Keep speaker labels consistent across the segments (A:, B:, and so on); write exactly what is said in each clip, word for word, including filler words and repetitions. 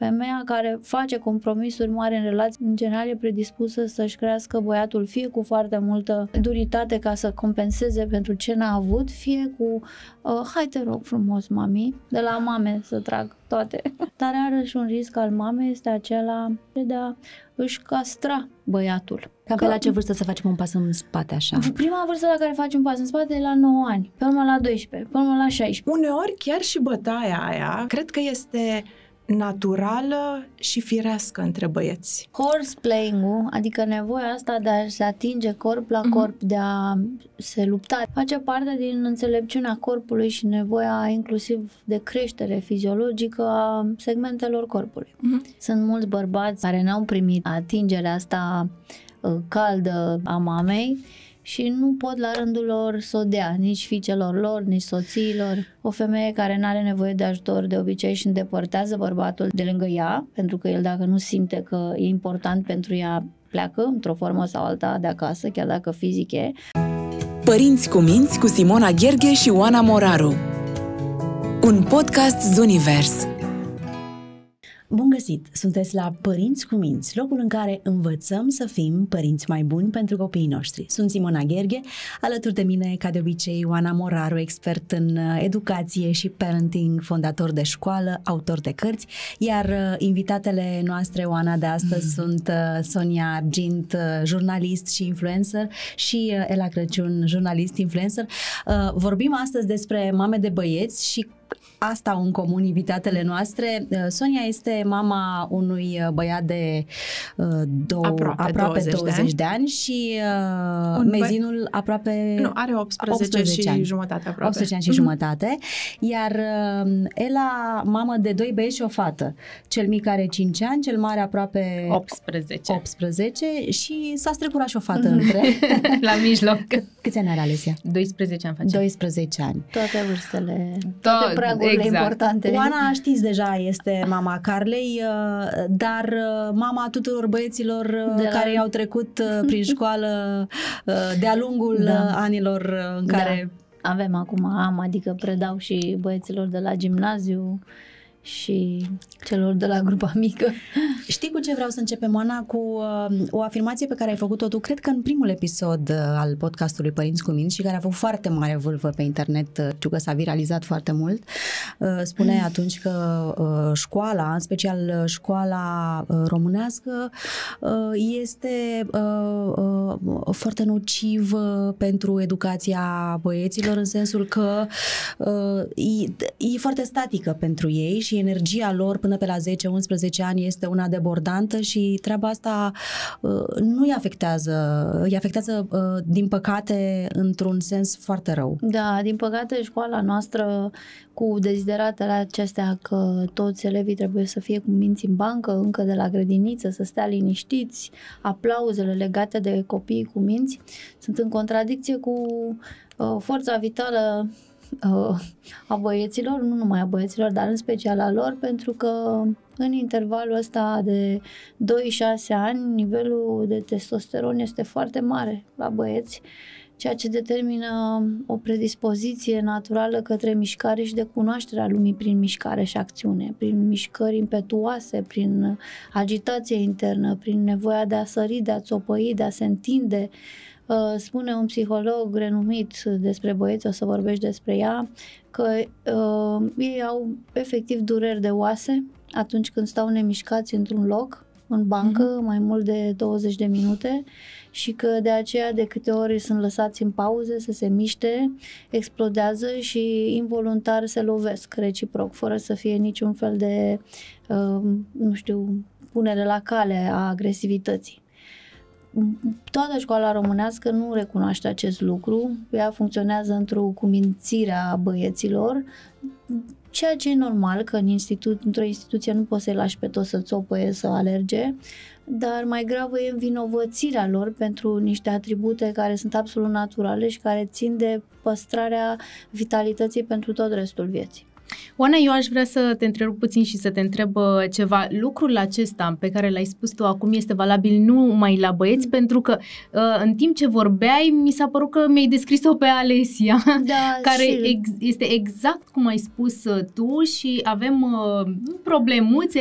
A: Femeia care face compromisuri mari în relații, în general e predispusă să-și crească băiatul fie cu foarte multă duritate ca să compenseze pentru ce n-a avut, fie cu uh, hai te rog frumos, mami, de la mame să trag toate. Dar are și un risc al mamei este acela de a își castra băiatul.
B: Cam pe la ce vârstă să facem un pas în spate așa?
A: Prima vârstă la care faci un pas în spate e la nouă ani, pe urmă la doisprezece, pe urmă la șaisprezece.
C: Uneori chiar și bătaia aia, cred că este naturală și firească între băieți.
A: Horseplaying-ul, adică nevoia asta de a se atinge corp la corp, mm-hmm. de a se lupta, face parte din înțelepciunea corpului și nevoia inclusiv de creștere fiziologică a segmentelor corpului. Mm-hmm. Sunt mulți bărbați care n-au primit atingerea asta uh, caldă a mamei și nu pot la rândul lor să o dea, nici fiicelor lor, nici soțiilor. O femeie care nu are nevoie de ajutor de obicei și îndepărtează bărbatul de lângă ea, pentru că el dacă nu simte că e important pentru ea, pleacă într-o formă sau alta de acasă, chiar dacă fizic e.
D: Părinți cu minți cu Simona Gherghe și Oana Moraru. Un podcast Zunivers.
B: Bun găsit! Sunteți la Părinți cu Minți, locul în care învățăm să fim părinți mai buni pentru copiii noștri. Sunt Simona Gherghe, alături de mine, ca de obicei, Oana Moraru, expert în educație și parenting, fondator de școală, autor de cărți, iar invitatele noastre, Oana, de astăzi mm. sunt Sonia Argint, jurnalist și influencer, și Ela Crăciun, jurnalist influencer. Vorbim astăzi despre mame de băieți și asta au în comun invitatele noastre. Sonia este mama unui băiat de uh, dou- aproape, aproape douăzeci, douăzeci de ani și uh, mezinul băi... aproape...
C: Nu, are optsprezece, optsprezece și ani. jumătate aproape.
B: optsprezece ani și mm-hmm. jumătate. Iar uh, Ela, mamă de doi băieți și o fată. Cel mic are cinci ani, cel mare aproape
E: optsprezece.
B: optsprezece și s-a strecurat și o fată între.
E: La mijloc.
B: Câți ani are Alesia?
E: doisprezece ani face.
B: doisprezece ani.
A: Toate vârstele,
E: Tot,
A: toate pragurile
E: exact.
A: importante.
B: Oana, știți deja, este mama Carlei, dar mama tuturor băieților de care la... i-au trecut prin școală de-a lungul da. anilor în care...
A: Da. Avem acum, am, adică predau și băieților de la gimnaziu și celor de la grupa mică.
B: Știi cu ce vreau să începem, Oana? Cu uh, o afirmație pe care ai făcut-o tu, cred că în primul episod uh, al podcastului Părinți cu Minți și care a avut foarte mare vâlvă pe internet, uh, știu că s-a viralizat foarte mult. Uh, spuneai mm. atunci că uh, școala, în special uh, școala uh, românească, uh, este uh, uh, foarte nocivă pentru educația băieților, în sensul că uh, e, e foarte statică pentru ei și energia lor până pe la zece unsprezece ani este una debordantă și treaba asta uh, nu îi afectează, îi afectează, uh, din păcate, într-un sens foarte rău.
A: Da, din păcate, școala noastră, cu dezideratele acestea că toți elevii trebuie să fie cu minți în bancă, încă de la grădiniță, să stea liniștiți, aplauzele legate de copiii cu minți, sunt în contradicție cu uh, forța vitală a băieților, nu numai a băieților, dar în special a lor, pentru că în intervalul ăsta de doi șase ani nivelul de testosteron este foarte mare la băieți, ceea ce determină o predispoziție naturală către mișcare și de cunoașterea lumii prin mișcare și acțiune, prin mișcări impetuoase, prin agitație internă, prin nevoia de a sări, de a țopăi, de a se întinde. Spune un psiholog renumit despre băieți, o să vorbești despre ea, că uh, ei au efectiv dureri de oase atunci când stau nemișcați într-un loc, în bancă, mm-hmm. mai mult de douăzeci de minute și că de aceea de câte ori sunt lăsați în pauze să se miște, explodează și involuntar se lovesc reciproc, fără să fie niciun fel de, uh, nu știu, punere la cale a agresivității. Toată școala românească nu recunoaște acest lucru, ea funcționează într-o cumințire a băieților, ceea ce e normal, că în institu- într-o instituție nu poți să-i lași pe toți să țopăie, să alerge, dar mai gravă e învinovățirea lor pentru niște atribute care sunt absolut naturale și care țin de păstrarea vitalității pentru tot restul vieții.
E: Oana, eu aș vrea să te întrerup puțin și să te întreb ceva. Lucrul acesta pe care l-ai spus tu acum este valabil nu numai la băieți, mm. pentru că în timp ce vorbeai, mi s-a părut că mi-ai descris-o pe Alesia,
A: da,
E: care
A: și...
E: ex- este exact cum ai spus tu și avem uh, problemuțe,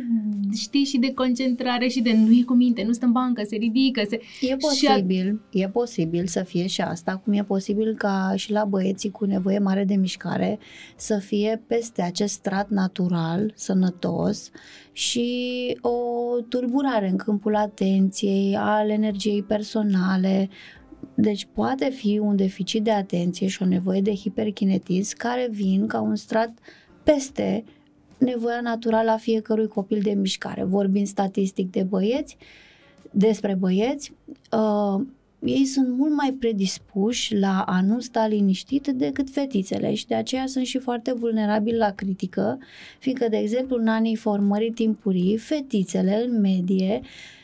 E: știi, și de concentrare și de nu e cu minte, nu stă în bancă, se ridică. Se...
A: E posibil, a... e posibil să fie și asta, cum e posibil ca și la băieții cu nevoie mare de mișcare să fie peste acest strat natural, sănătos și o tulburare în câmpul atenției, al energiei personale. Deci poate fi un deficit de atenție și o nevoie de hiperkinetism care vin ca un strat peste nevoia naturală a fiecărui copil de mișcare. Vorbind statistic de băieți, despre băieți, uh, ei sunt mult mai predispuși la a nu sta liniștit decât fetițele și de aceea sunt și foarte vulnerabili la critică, fiindcă, de exemplu, în anii formării timpurii, fetițele, în medie,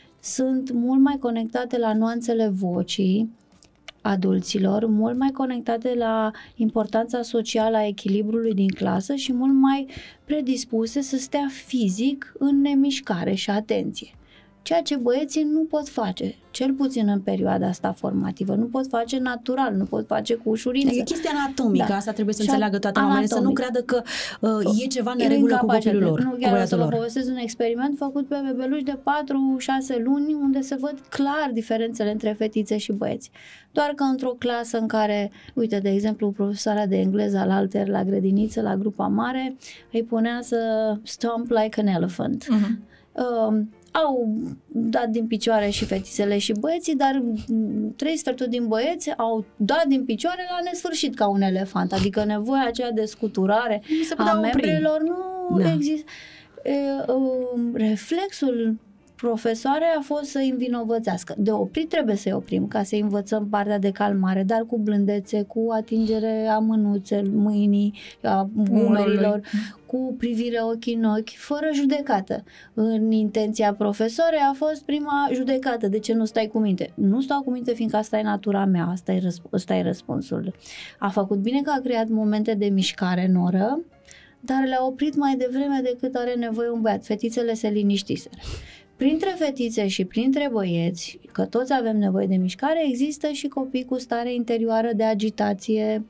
A: sunt mult mai conectate la nuanțele vocii adulților, mult mai conectate la importanța socială a echilibrului din clasă și mult mai predispuse să stea fizic în nemișcare și atenție. Ceea ce băieții nu pot face, cel puțin în perioada asta formativă, nu pot face natural, nu pot face cu ușurință.
B: E chestia anatomică, da. Asta trebuie să
A: și
B: înțeleagă toate mamele, să nu creadă că uh, e ceva neregulă cu copilul lor.
A: Nu, chiar o să vă povestesc un experiment făcut pe bebeluși de patru șase luni, unde se văd clar diferențele între fetițe și băieți. Doar că într-o clasă în care, uite, de exemplu, profesoara de engleză alalter la grădiniță, la grupa mare, îi punea să stomp like an elephant. Uh-huh. Uh, au dat din picioare și fetițele și băieții, dar trei sferturi din băieți au dat din picioare la nesfârșit ca un elefant, adică nevoia aceea de scuturare a membrelor nu da. există. E, um, reflexul profesoare a fost să îi învinovățească. De oprit trebuie să-i oprim ca să învățăm partea de calmare, dar cu blândețe, cu atingere a mânuțe, mâinii, a umerilor, cu privire ochii în ochi, fără judecată. În intenția profesoarei a fost prima judecată. De ce nu stai cu minte? Nu stau cu minte fiindcă asta e natura mea, asta e, răsp- asta e răspunsul. A făcut bine că a creat momente de mișcare în oră, dar le-a oprit mai devreme decât are nevoie un băiat. Fetițele se liniștiseră. Printre fetițe și printre băieți, că toți avem nevoie de mișcare, există și copii cu stare interioară de agitație,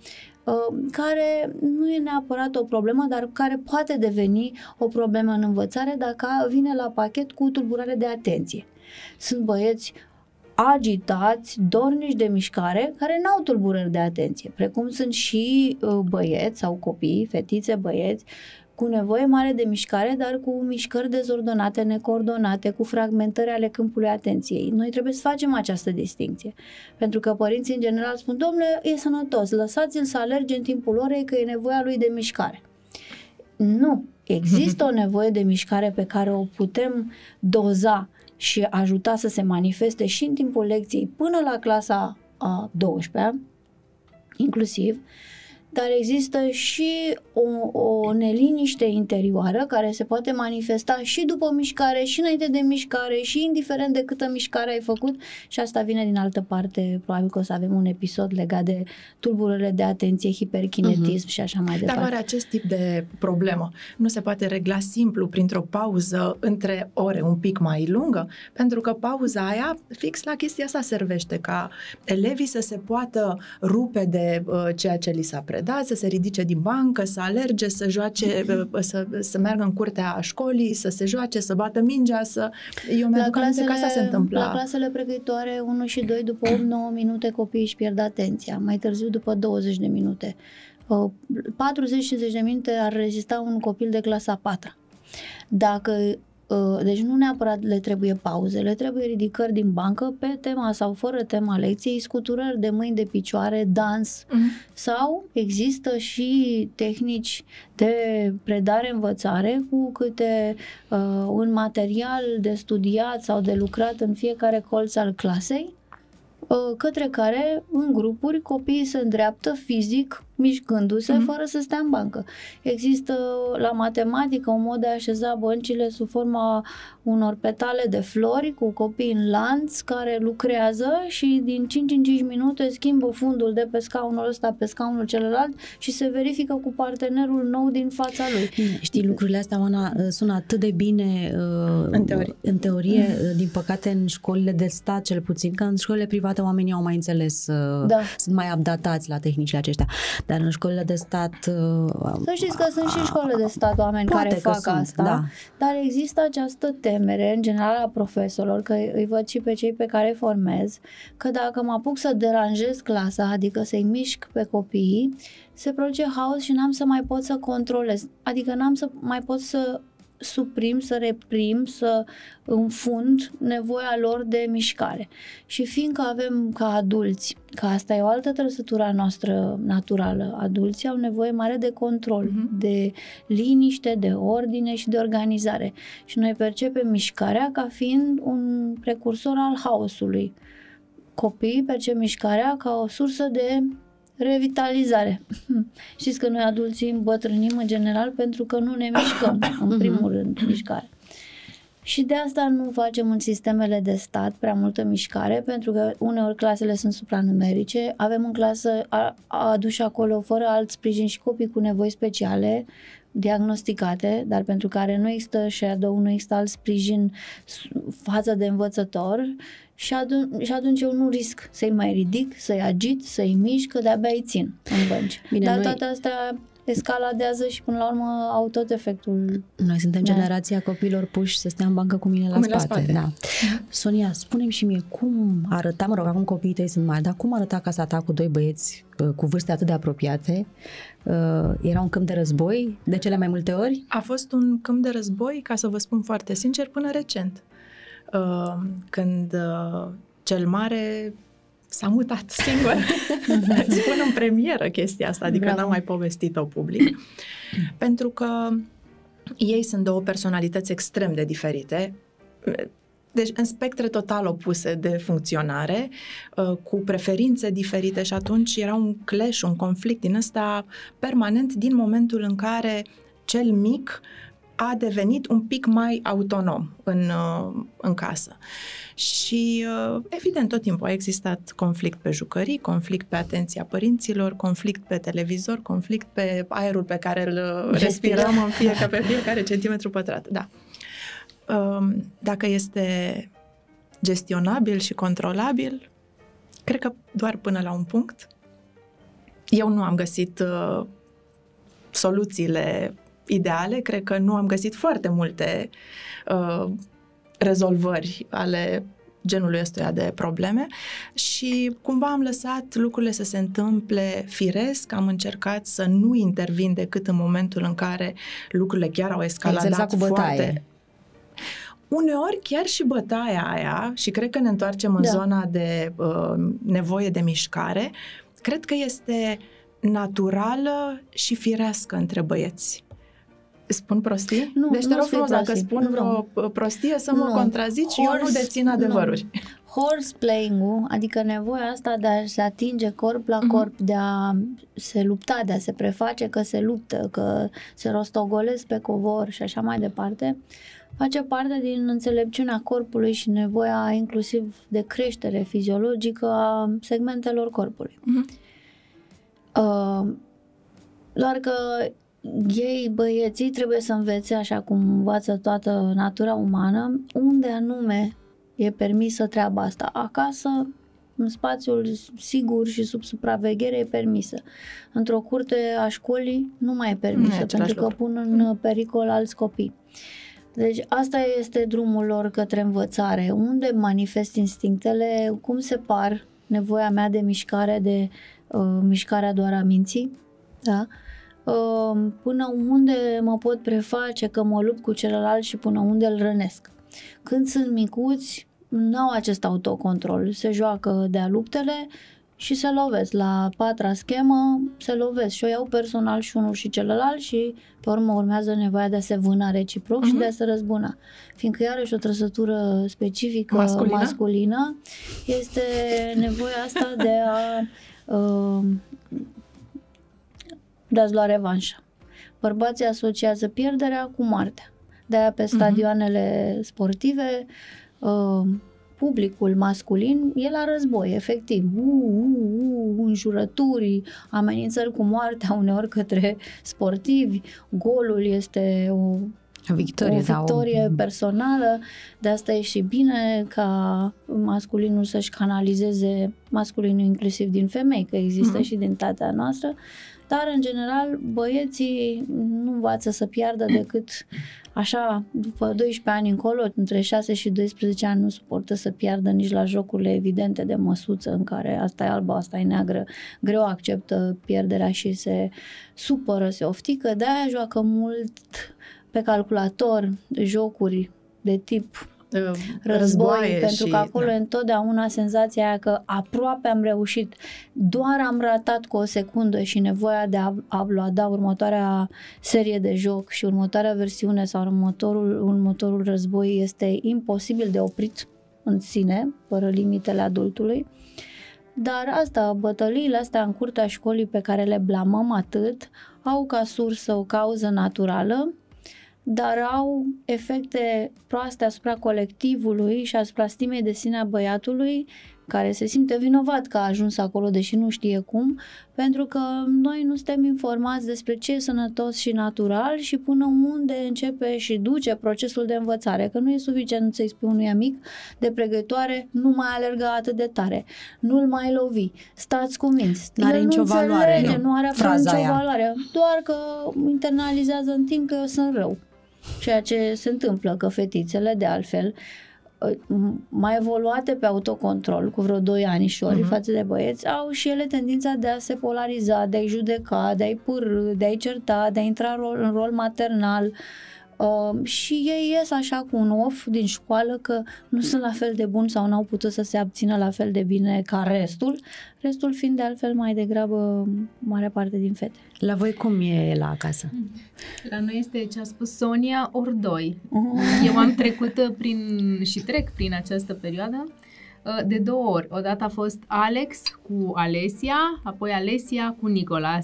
A: care nu e neapărat o problemă, dar care poate deveni o problemă în învățare dacă vine la pachet cu tulburare de atenție. Sunt băieți agitați, dornici de mișcare, care n-au tulburări de atenție, precum sunt și băieți sau copii, fetițe, băieți, cu nevoie mare de mișcare, dar cu mișcări dezordonate, necoordonate, cu fragmentări ale câmpului atenției. Noi trebuie să facem această distincție. Pentru că părinții în general spun, domnule, e sănătos, lăsați-l să alerge în timpul orei că e nevoia lui de mișcare. Nu. Există o nevoie de mișcare pe care o putem doza și ajuta să se manifeste și în timpul lecției până la clasa a douăsprezecea, inclusiv, dar există și o, o neliniște interioară care se poate manifesta și după mișcare, și înainte de mișcare, și indiferent de câtă mișcare ai făcut, și asta vine din altă parte. Probabil că o să avem un episod legat de tulburările de atenție, hiperkinetism uh-huh. și așa mai departe.
C: Dar oare acest tip de problemă nu se poate regla simplu printr-o pauză între ore un pic mai lungă? Pentru că pauza aia fix la chestia asta servește, ca elevii să se poată rupe de uh, ceea ce li s-a predat, să se ridice din bancă, să alerge, să joace, să, să meargă în curtea școlii, să se joace, să bată mingea, să... Eu mi-aduc aminte că asta se întâmpla.
A: La clasele pregătitoare unu și doi, după opt nouă minute copiii își pierd atenția, mai târziu după douăzeci de minute. patruzeci cincizeci de minute ar rezista un copil de clasa a patra. Dacă Deci nu neapărat le trebuie pauze, le trebuie ridicări din bancă pe tema sau fără tema lecției, scuturări de mâini, de picioare, dans uh-huh. sau există și tehnici de predare-învățare cu câte uh, un material de studiat sau de lucrat în fiecare colț al clasei, uh, către care în grupuri copiii se îndreaptă fizic mișcându-se
C: Mhm.
A: fără să stea în bancă. Există la matematică un mod de a așeza băncile sub forma unor petale de flori cu copii în lanț care lucrează și din cinci în cinci minute schimbă fundul de pe scaunul ăsta pe scaunul celălalt și se verifică cu partenerul nou din fața lui.
B: Bine, știi, lucrurile astea, Oana, sună atât de bine uh,
C: În teorie.
B: în teorie, uh, din păcate în școlile de stat cel puțin, că în școlile private oamenii au mai înțeles, uh,
A: Da.
B: sunt mai updatați la tehnicile acestea, dar în școlile de stat... Uh,
A: Să știți că sunt și școlile de stat oameni
B: Poate
A: care
B: că
A: fac
B: sunt,
A: asta,
B: da.
A: dar există această temere, în general a profesorilor, că îi văd și pe cei pe care îi formez, că dacă mă apuc să deranjez clasa, adică să-i mișc pe copii, se produce haos și n-am să mai pot să controlez, adică n-am să mai pot să suprim, să reprim, să înfund nevoia lor de mișcare. Și fiindcă avem ca adulți, că asta e o altă trăsătură a noastră naturală, adulții au nevoie mare de control,
C: Mhm.
A: de liniște, de ordine și de organizare. Și noi percepem mișcarea ca fiind un precursor al haosului. Copiii percep mișcarea ca o sursă de revitalizare. Știți că noi adulții îmbătrânim în general pentru că nu ne mișcăm, în primul rând, mișcare. Și de asta nu facem în sistemele de stat prea multă mișcare, pentru că uneori clasele sunt supranumerice, avem în clasă a- aduși acolo fără alt sprijin și copii cu nevoi speciale, diagnosticate, dar pentru care nu există shadow, nu există alt sprijin față de învățător și, adun- și atunci eu nu risc să-i mai ridic, să-i agit, să-i mișc, că de-abia îi țin în bănci.
B: Bine,
A: Dar
B: noi-
A: toate astea escaladează și până la urmă au tot efectul.
B: Noi suntem
A: Da.
B: generația copiilor puși să stea în bancă cu mine la
C: Cu mine la
B: spate.
C: spate.
B: Da. Sonia, spune-mi și mie cum arăta, mă rog, acum copiii tăi sunt mari, dar cum arăta casa ta cu doi băieți uh, cu vârste atât de apropiate? Uh, Era un câmp de război de cele mai multe ori?
C: A fost un câmp de război, ca să vă spun foarte sincer, până recent. Uh, când uh, cel mare s-a mutat singur. Spun în premieră chestia asta, adică
A: Bravo.
C: n-am mai povestit-o public. Pentru că ei sunt două personalități extrem de diferite, deci în spectre total opuse de funcționare, uh, cu preferințe diferite și atunci era un clash, un conflict din ăsta permanent din momentul în care cel mic a devenit un pic mai autonom în, uh, în casă. Și uh, evident tot timpul a existat conflict pe jucării, conflict pe atenția părinților, conflict pe televizor, conflict pe aerul pe care îl uh, respirăm în fiecare, pe fiecare centimetru pătrat. Da. Uh, dacă este gestionabil și controlabil, cred că doar până la un punct. Eu nu am găsit uh, soluțiile ideale, cred că nu am găsit foarte multe uh, rezolvări ale genului ăstuia de probleme și cumva am lăsat lucrurile să se întâmple firesc, am încercat să nu intervin decât în momentul în care lucrurile chiar au escaladat
B: cu bătaie.
C: foarte... Uneori chiar și bătaia aia, și cred că ne întoarcem în
A: Da.
C: zona de uh, nevoie de mișcare, cred că este naturală și firească între băieți. Spun prostii?
A: Nu,
C: deci te
A: nu
C: rog
A: spui
C: frumos, dacă
A: prostii.
C: spun
A: Nu.
C: vreo prostie să mă
A: Nu.
C: contrazici, eu nu
A: Horse-
C: dețin adevăruri.
A: nu. Horseplaying-ul, adică nevoia asta de a se atinge corp la
C: Mhm.
A: corp, de a se lupta, de a se preface că se luptă, că se rostogolesc pe covor și așa mai departe, face parte din înțelepciunea corpului și nevoia inclusiv de creștere fiziologică a segmentelor corpului.
C: Mhm.
A: Uh, doar că ei, băieții, trebuie să învețe, așa cum învață toată natura umană, unde anume e permisă treaba asta. Acasă, în spațiul sigur și sub supraveghere, e permisă. Într-o curte a școlii nu mai e
C: Nu e
A: permisă,
C: același
A: pentru că
C: lucru.
A: pun în pericol alți copii. Deci asta este drumul lor către învățare. Unde manifest instinctele, cum separ nevoia mea de mișcare de uh, mișcarea doar a minții, da? Uh, până unde mă pot preface că mă lupt cu celălalt și până unde îl rănesc. Când sunt micuți, n-au acest autocontrol. Se joacă de-a luptele și se lovesc. La patra schemă se lovesc și o iau personal și unul și celălalt și pe urmă urmează nevoia de a se vâna reciproc uh-huh. și de a se răzbuna. Fiindcă iarăși o trăsătură specifică
C: Masculină?
A: masculină este nevoia asta de a uh, de a-ți lua revanșa. Bărbații asociază pierderea cu moartea. De-aia pe stadioanele uh-huh. sportive, uh, publicul masculin e la război, efectiv. Uh, uh, uh, înjurături, amenințări cu moartea uneori către sportivi. Golul este o
B: victorie,
A: o victorie
B: da, o...
A: personală. De asta e și bine ca masculinul să-și canalizeze, masculinul inclusiv din femei, că există uh-huh. și din tatea noastră, dar în general băieții nu învață să piardă decât așa, după doisprezece ani încolo, între șase și doisprezece ani nu suportă să piardă nici la jocurile evidente de măsuță în care asta e albă, asta e neagră, greu acceptă pierderea și se supără, se oftică, de-aia joacă mult pe calculator, jocuri de tip război, războaie pentru și, că acolo da. E întotdeauna senzația aia că aproape am reușit, doar am ratat cu o secundă și nevoia de a uploada următoarea serie de joc și următoarea versiune sau următorul, următorul război este imposibil de oprit în sine, fără limitele adultului. Dar asta, bătăliile astea în curtea școlii pe care le blamăm atât, au ca sursă o cauză naturală, dar au efecte proaste asupra colectivului și asupra stimei de sine a băiatului, care se simte vinovat că a ajuns acolo, deși nu știe cum, pentru că noi nu suntem informați despre ce e sănătos și natural și până unde începe și duce procesul de învățare, că nu e suficient să-i spui unui amic de pregătoare, nu mai alerga atât de tare, nu-l mai lovi, stați cuminți.
B: Nu are nicio valoare.
A: Nu, nu are absolut nicio aia. valoare, doar că internalizează în timp că eu sunt rău. Ceea ce se întâmplă, că fetițele, de altfel, mai evoluate pe autocontrol cu vreo doi anișori uh-huh. față de băieți, au și ele tendința de a se polariza, de a-i judeca, de a-i pârî, de a-i certa, de a intra în rol, în rol maternal. Uh, și ei ies așa cu un off din școală că nu sunt la fel de buni sau n-au putut să se abțină la fel de bine ca restul, restul fiind de altfel mai degrabă mare parte din fete.
B: La voi cum e la acasă?
E: La noi este ce a spus Sonia, ori doi. Uh-huh. Eu am trecut prin și trec prin această perioadă de două ori. Odată a fost Alex cu Alesia, apoi Alesia cu Nicolas,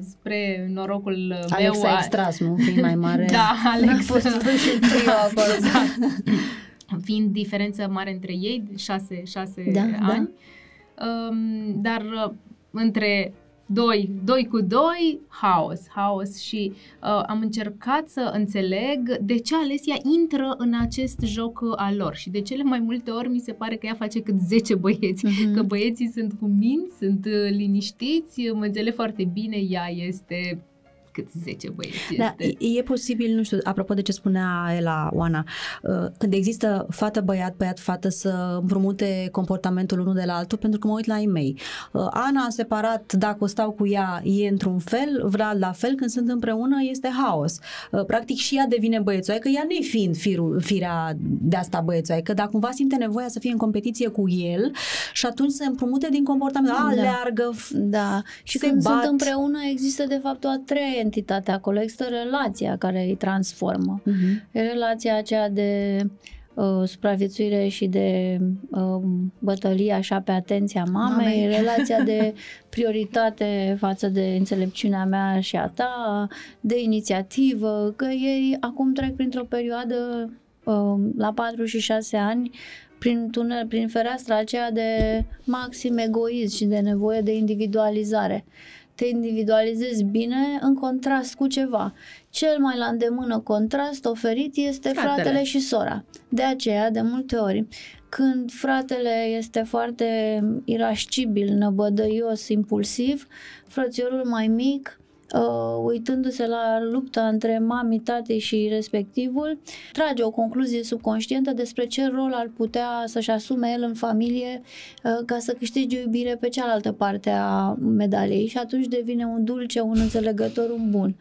E: spre norocul meu.
B: Alex a extras, nu? Fiind mai mare.
E: Da, Alex.
A: A fost și trio acolo.
E: Exact. Fiind diferență mare între ei, șase, șase
A: da,
E: ani. Da. Um, dar între Doi, doi cu doi, haos, haos și uh, am încercat să înțeleg de ce Alesia intră în acest joc al lor și de cele mai multe ori mi se pare că ea face cât zece băieți, uh-huh. că băieții sunt cuminți, sunt liniștiți, mă înțeleg foarte bine, ea este cât zece băieți
B: da,
E: este.
B: E posibil, nu știu, apropo de ce spunea Ela, Oana, când există fată-băiat, băiat-fată să împrumute comportamentul unul de la altul, pentru că mă uit la ei mei. Ana a separat, dacă stau cu ea, e într-un fel, Vlad la fel, când sunt împreună este haos. Practic și ea devine băiețoaică, ea nu-i fiind firul, firea de asta băiețoaică, dar cumva simte nevoia să fie în competiție cu el și atunci se împrumute din comportament. A, da. leargă,
A: da. Și
B: se
A: când
B: bat.
A: sunt împreună există de fapt o a treia entitate acolo, există relația care îi transformă. Uh-huh. E relația aceea de uh, supraviețuire și de uh, bătălie așa pe atenția mamei, Mamei. Relația de prioritate față de înțelepciunea mea și a ta, de inițiativă, că ei acum trec printr-o perioadă uh, la patru și șase ani prin tunel, prin fereastra aceea de maxim egoism și de nevoie de individualizare. Te individualizezi bine în contrast cu ceva. Cel mai la îndemână contrast oferit este fratele, fratele și sora. De aceea, de multe ori, când fratele este foarte irascibil, năbădăios, impulsiv, frățiorul mai mic, Uh, uitându-se la lupta între mami, tati și respectivul, trage o concluzie subconștientă despre ce rol ar putea să-și asume el în familie uh, ca să câștige iubire pe cealaltă parte a medaliei și atunci devine un dulce, un înțelegător, un bun.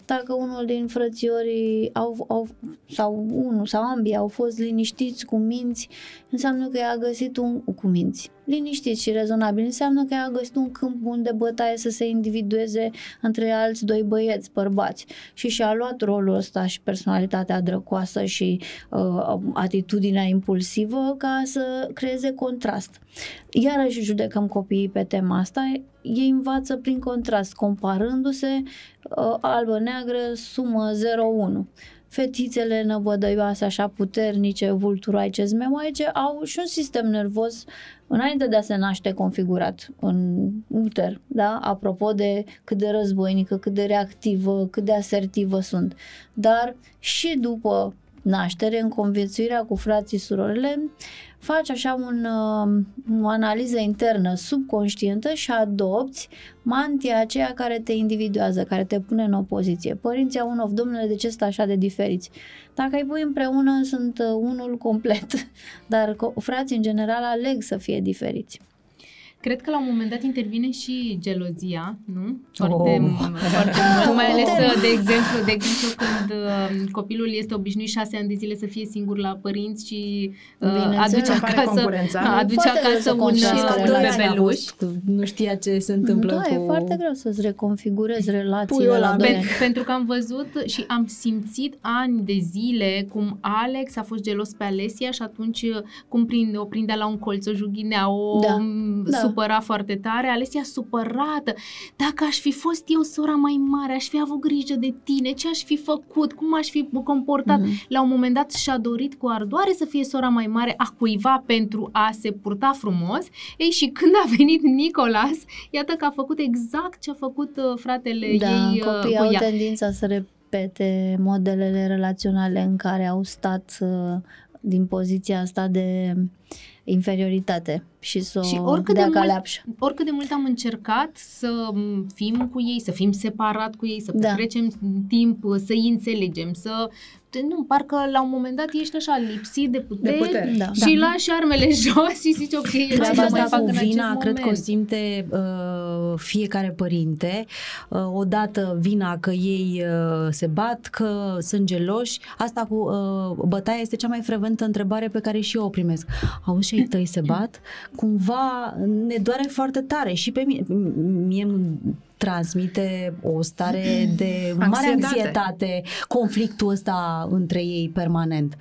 A: Dacă unul din frățiorii au, au, sau unul sau ambii au fost liniștiți, cu minți, înseamnă că i-a găsit un, cu minți, liniștiți și rezonabil, înseamnă că i-a găsit un câmp bun de bătaie să se individueze între alți doi băieți, bărbați, și și-a luat rolul ăsta și personalitatea drăcoasă și uh, atitudinea impulsivă ca să creeze contrast. Iarăși judecăm copiii pe tema asta, ei învață prin contrast, comparându-se uh, albă-neagră, sumă zero unu. Fetițele năbădăioase, așa puternice, vulturoaice, zmemoaice, au și un sistem nervos înainte de a se naște configurat în uter, da? Apropo de cât de războinică, cât de reactivă, cât de asertivă sunt. Dar și după naștere, în conviețuirea cu frații, surorile, faci așa un, o analiză internă subconștientă și adopți mantia aceea care te individuează, care te pune în opoziție. Părinții au un of, domnule, de ce sunt așa de diferiți? Dacă îi pui împreună, sunt unul complet, dar frații în general aleg să fie diferiți.
E: Cred că la un moment dat intervine și gelozia, nu? Foarte, oh. foarte mult, mai ales, de exemplu, de exemplu când uh, copilul este obișnuit șase ani de zile să fie singur la părinți și uh, aduce acasă, aduce acasă un, un bebeluș.
B: Nu știa ce se întâmplă
A: da,
B: cu...
A: e foarte greu să-ți reconfigurezi relațiile la doi ani.
E: Pentru că am văzut și am simțit ani de zile cum Alex a fost gelos pe Alesia și atunci cum prinde, o prindea la un colț, o jughinea, o
A: da. Da.
E: supăra foarte tare, Alesia supărată. Dacă aș fi fost eu sora mai mare, aș fi avut grijă de tine, ce aș fi făcut, cum aș fi comportat. Mm-hmm. La un moment dat și-a dorit cu ardoare să fie sora mai mare a cuiva pentru a se purta frumos. Ei, și când a venit Nicolas, iată că a făcut exact ce a făcut fratele
A: da,
E: ei
A: copiii
E: cu
A: au
E: ea.
A: tendința să repete modelele relaționale în care au stat din poziția asta de inferioritate și să
E: și
A: o dea ca leapșă.
E: Oricât de mult am încercat să fim cu ei, să fim separat cu ei, să
A: da.
E: petrecem timp, să-i înțelegem, să... Nu, parcă la un moment dat ești așa lipsit de putere,
C: de putere.
A: Da.
E: și da. lași armele jos și zici ok, ce să mai fac în acest moment.
B: Cred că o simte uh, fiecare părinte, uh, odată vina că ei uh, se bat, că sunt geloși. Asta cu uh, bătaia este cea mai frecventă întrebare pe care și eu o primesc. Auzi, și ai tăi se bat? Cumva ne doare foarte tare și pe mine. Mie transmite o stare de mare anxietate, anxietate conflictul ăsta între ei permanent.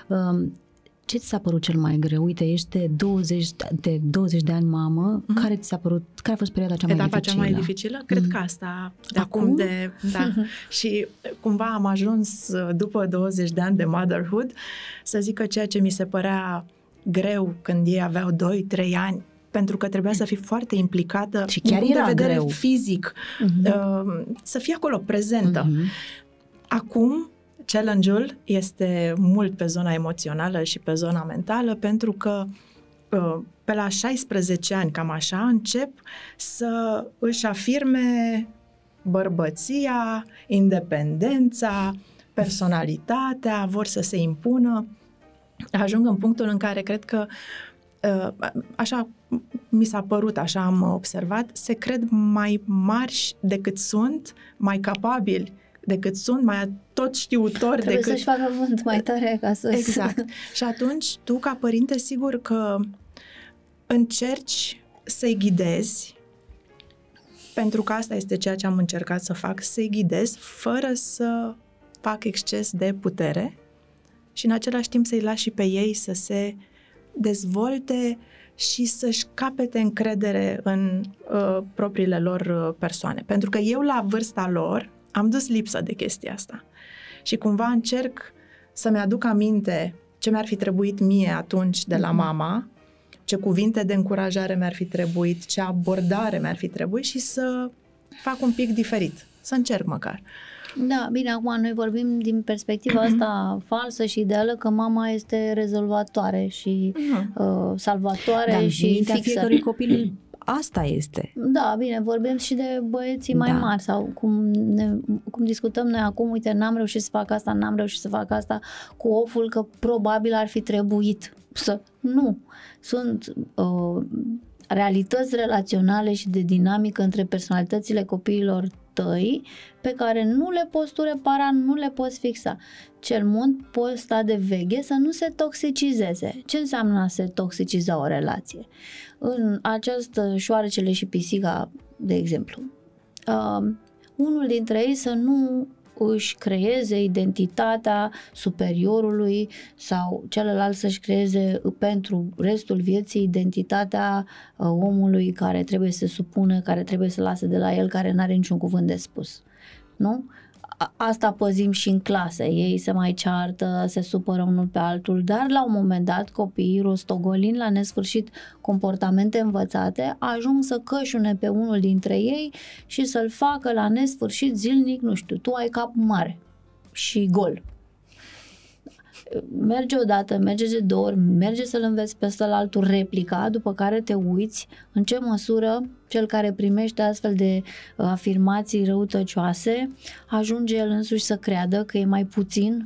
B: Ce ți s-a părut cel mai greu? Uite, ești de douăzeci de, douăzeci de ani mamă, mm-hmm. care ți s-a părut, care a fost perioada cea mai
C: Etapa
B: dificilă?
C: cea mai dificilă? Cred mm. că asta de acum, acum de... Da. Și cumva am ajuns după douăzeci de ani de motherhood să zic că ceea ce mi se părea greu când ei aveau doi trei ani, pentru că trebuia să fii foarte implicată
B: și chiar
C: din punct
B: era
C: de vedere
B: greu.
C: fizic, uh-huh. uh, să fii acolo prezentă. Uh-huh. Acum, challenge-ul este mult pe zona emoțională și pe zona mentală, pentru că uh, pe la șaisprezece ani, cam așa, încep să își afirme bărbăția, independența, personalitatea, vor să se impună. Ajung în punctul în care cred că așa mi s-a părut, așa am observat, se cred mai mari decât sunt, mai capabili decât sunt, mai tot știutori
A: Trebuie
C: decât...
A: să-și facă vânt mai tare ca să...
C: Exact. Și atunci tu, ca părinte, sigur că încerci să-i ghidezi, pentru că asta este ceea ce am încercat să fac, să-i ghidez fără să fac exces de putere și în același timp să-i lași și pe ei să se dezvolte și să-și capete încredere în uh, propriile lor uh, persoane. Pentru că eu, la vârsta lor, am dus lipsă de chestia asta. Și cumva încerc să-mi aduc aminte ce mi-ar fi trebuit mie atunci de la mama, ce cuvinte de încurajare mi-ar fi trebuit, ce abordare mi-ar fi trebuit și să fac un pic diferit. Să încerc măcar.
A: Da, bine, acum noi vorbim din perspectiva asta falsă și ideală că mama este rezolvatoare și uh, salvatoare
B: da,
A: și fixă.
B: Fiecărui copil asta este.
A: Da, bine, vorbim și de băieții mai da. mari sau cum, ne, cum discutăm noi acum, uite, n-am reușit să fac asta, n-am reușit să fac asta cu oful că probabil ar fi trebuit să... Nu, sunt... Uh, realități relaționale și de dinamică între personalitățile copiilor tăi pe care nu le poți tu repara, nu le poți fixa. Cel mult poți sta de veche să nu se toxicizeze. Ce înseamnă a se toxiciza o relație? În această șoarecele și pisica, de exemplu, uh, unul dintre ei să nu își creeze identitatea superiorului sau celălalt să-și creeze pentru restul vieții identitatea uh, omului care trebuie să se supună, care trebuie să lase de la el, care n-are niciun cuvânt de spus. Nu? Asta păzim și în clase, ei se mai ceartă, se supără unul pe altul, dar la un moment dat copiii, rostogolind la nesfârșit comportamente învățate, ajung să cășune pe unul dintre ei și să-l facă la nesfârșit zilnic, nu știu, tu ai cap mare și gol. Merge odată, merge de două ori, merge să-l înveți pe ăsta-altul replica, după care te uiți în ce măsură cel care primește astfel de afirmații răutăcioase ajunge el însuși să creadă că e mai puțin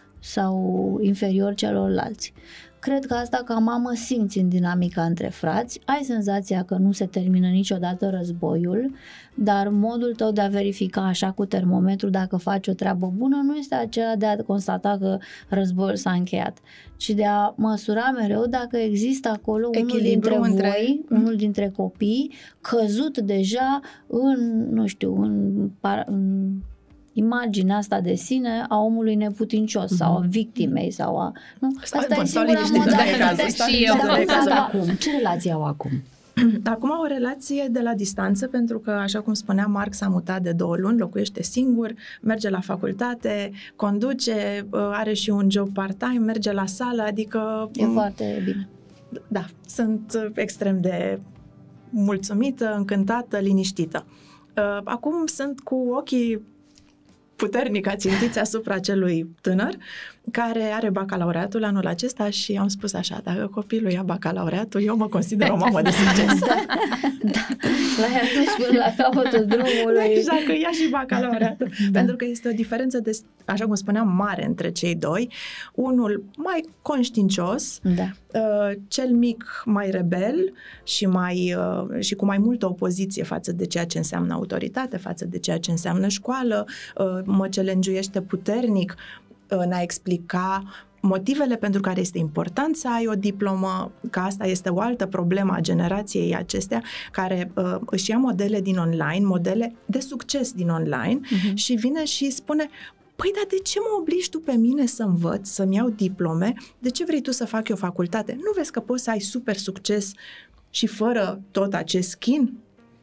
A: sau inferior celorlalți. Cred că asta ca mamă simți în dinamica între frați, ai senzația că nu se termină niciodată războiul, dar modul tău de a verifica așa cu termometru dacă faci o treabă bună nu este acela de a constata că războiul s-a încheiat, ci de a măsura mereu dacă există acolo unul dintre între... voi, unul dintre copii, căzut deja în, nu știu, în... în imaginea asta de sine a omului neputincios mm-hmm. sau a victimei sau a... Nu? Asta e singura modalitate.
B: Și eu. Acum, ce relație au acum?
C: Acum au o relație de la distanță pentru că, așa cum spunea Marc, s-a mutat de două luni, locuiește singur, merge la facultate, conduce, are și un job part-time, merge la sală, adică...
A: E foarte bine.
C: Da, sunt extrem de mulțumită, încântată, liniștită. Acum sunt cu ochii puternic ațintiți asupra celui tânăr care are bacalaureatul anul acesta și am spus așa, dacă copilul ia bacalaureatul, eu mă consider o mamă de succes.
A: Da, da. L-ai adus până la capătul drumului.
C: Exact, că ia și bacalaureatul. Da. Pentru că este o diferență, de, așa cum spuneam, mare între cei doi. Unul mai conștiincios,
A: da.
C: Cel mic mai rebel și, mai, și cu mai multă opoziție față de ceea ce înseamnă autoritate, față de ceea ce înseamnă școală, mă challenge-uiește puternic în a explica motivele pentru care este important să ai o diplomă, că asta este o altă problemă a generației acestea, care uh, își ia modele din online, modele de succes din online uh-huh. și vine și spune: păi, dar de ce mă obligi tu pe mine să învăț, să-mi iau diplome? De ce vrei tu să fac eu facultate? Nu vezi că poți să ai super succes și fără tot acest schin?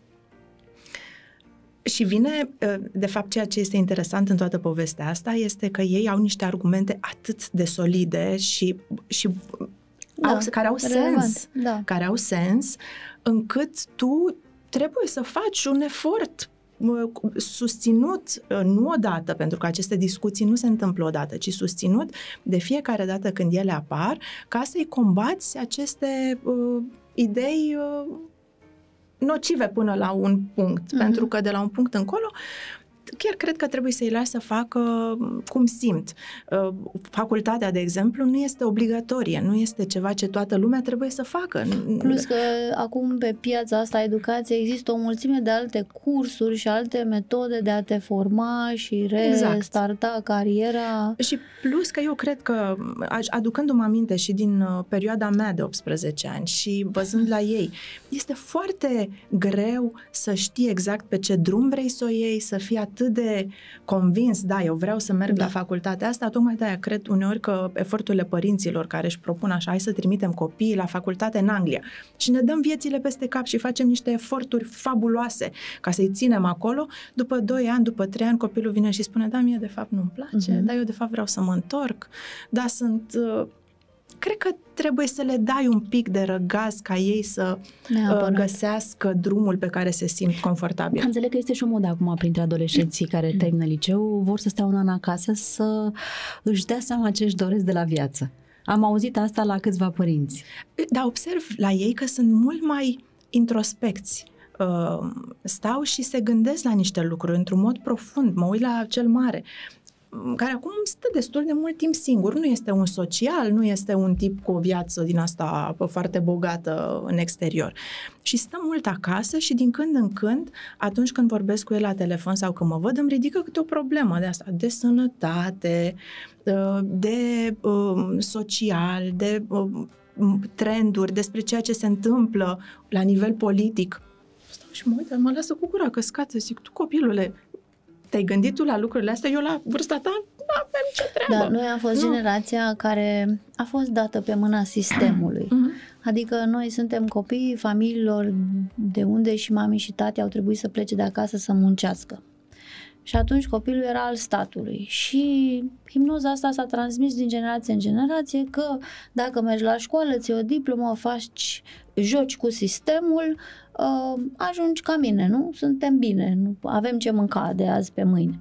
C: Și vine, de fapt, ceea ce este interesant în toată povestea asta este că ei au niște argumente atât de solide și, și
A: da,
C: au, care au
A: relevant,
C: sens,
A: da.
C: care au sens, încât tu trebuie să faci un efort susținut, nu odată, pentru că aceste discuții nu se întâmplă odată, ci susținut de fiecare dată când ele apar, ca să-i combați aceste uh, idei uh, nocive până la un punct, uh-huh. pentru că de la un punct încolo chiar cred că trebuie să-i lași să facă cum simt. Facultatea, de exemplu, nu este obligatorie, nu este ceva ce toată lumea trebuie să facă.
A: Plus că acum pe piața asta a educației există o mulțime de alte cursuri și alte metode de a te forma și restarta exact. cariera.
C: Și plus că eu cred că, aducându-mă aminte și din perioada mea de optsprezece ani și văzând la ei, este foarte greu să știi exact pe ce drum vrei să o iei, să fii atât de convins, da, eu vreau să merg da. la facultatea asta, tocmai de-aia cred uneori că eforturile părinților care își propun așa, hai să trimitem copiii la facultate în Anglia și ne dăm viețile peste cap și facem niște eforturi fabuloase ca să-i ținem acolo, după doi ani, după trei ani, copilul vine și spune, da, mie de fapt nu-mi place, uh-huh. da, eu de fapt vreau să mă întorc, da, sunt... Uh, cred că trebuie să le dai un pic de răgaz ca ei să uh, găsească drumul pe care se simt confortabil.
B: Înțeleg că este și o modă acum printre adolescenții care termină liceu, vor să stea un an acasă să își dea seama ce își doresc de la viață. Am auzit asta la câțiva părinți.
C: Dar observ la ei că sunt mult mai introspecți. Uh, stau și se gândesc la niște lucruri într-un mod profund. Mă uit la cel mare. care acum stă destul de mult timp singur. Nu este un social, nu este un tip cu o viață din asta foarte bogată în exterior. Și stă mult acasă și din când în când, atunci când vorbesc cu el la telefon sau când mă văd, îmi ridică câte o problemă de asta, de sănătate, de social, de trenduri, despre ceea ce se întâmplă la nivel politic. Stau și mă uit, mă lasă cu gura căscată, zic, tu copilule, te-ai gândit tu la lucrurile astea? Eu la vârsta ta nu avem ce treabă.
A: Da, noi am fost nu. generația care a fost dată pe mâna sistemului. Uh-huh. Adică noi suntem copiii familiilor de unde și mami și tati au trebuit să plece de acasă să muncească. Și atunci copilul era al statului. Și hipnoza asta s-a transmis din generație în generație că dacă mergi la școală, ți o diplomă, faci, joci cu sistemul, uh, ajungi ca mine, nu? Suntem bine, nu avem ce mânca de azi pe mâine.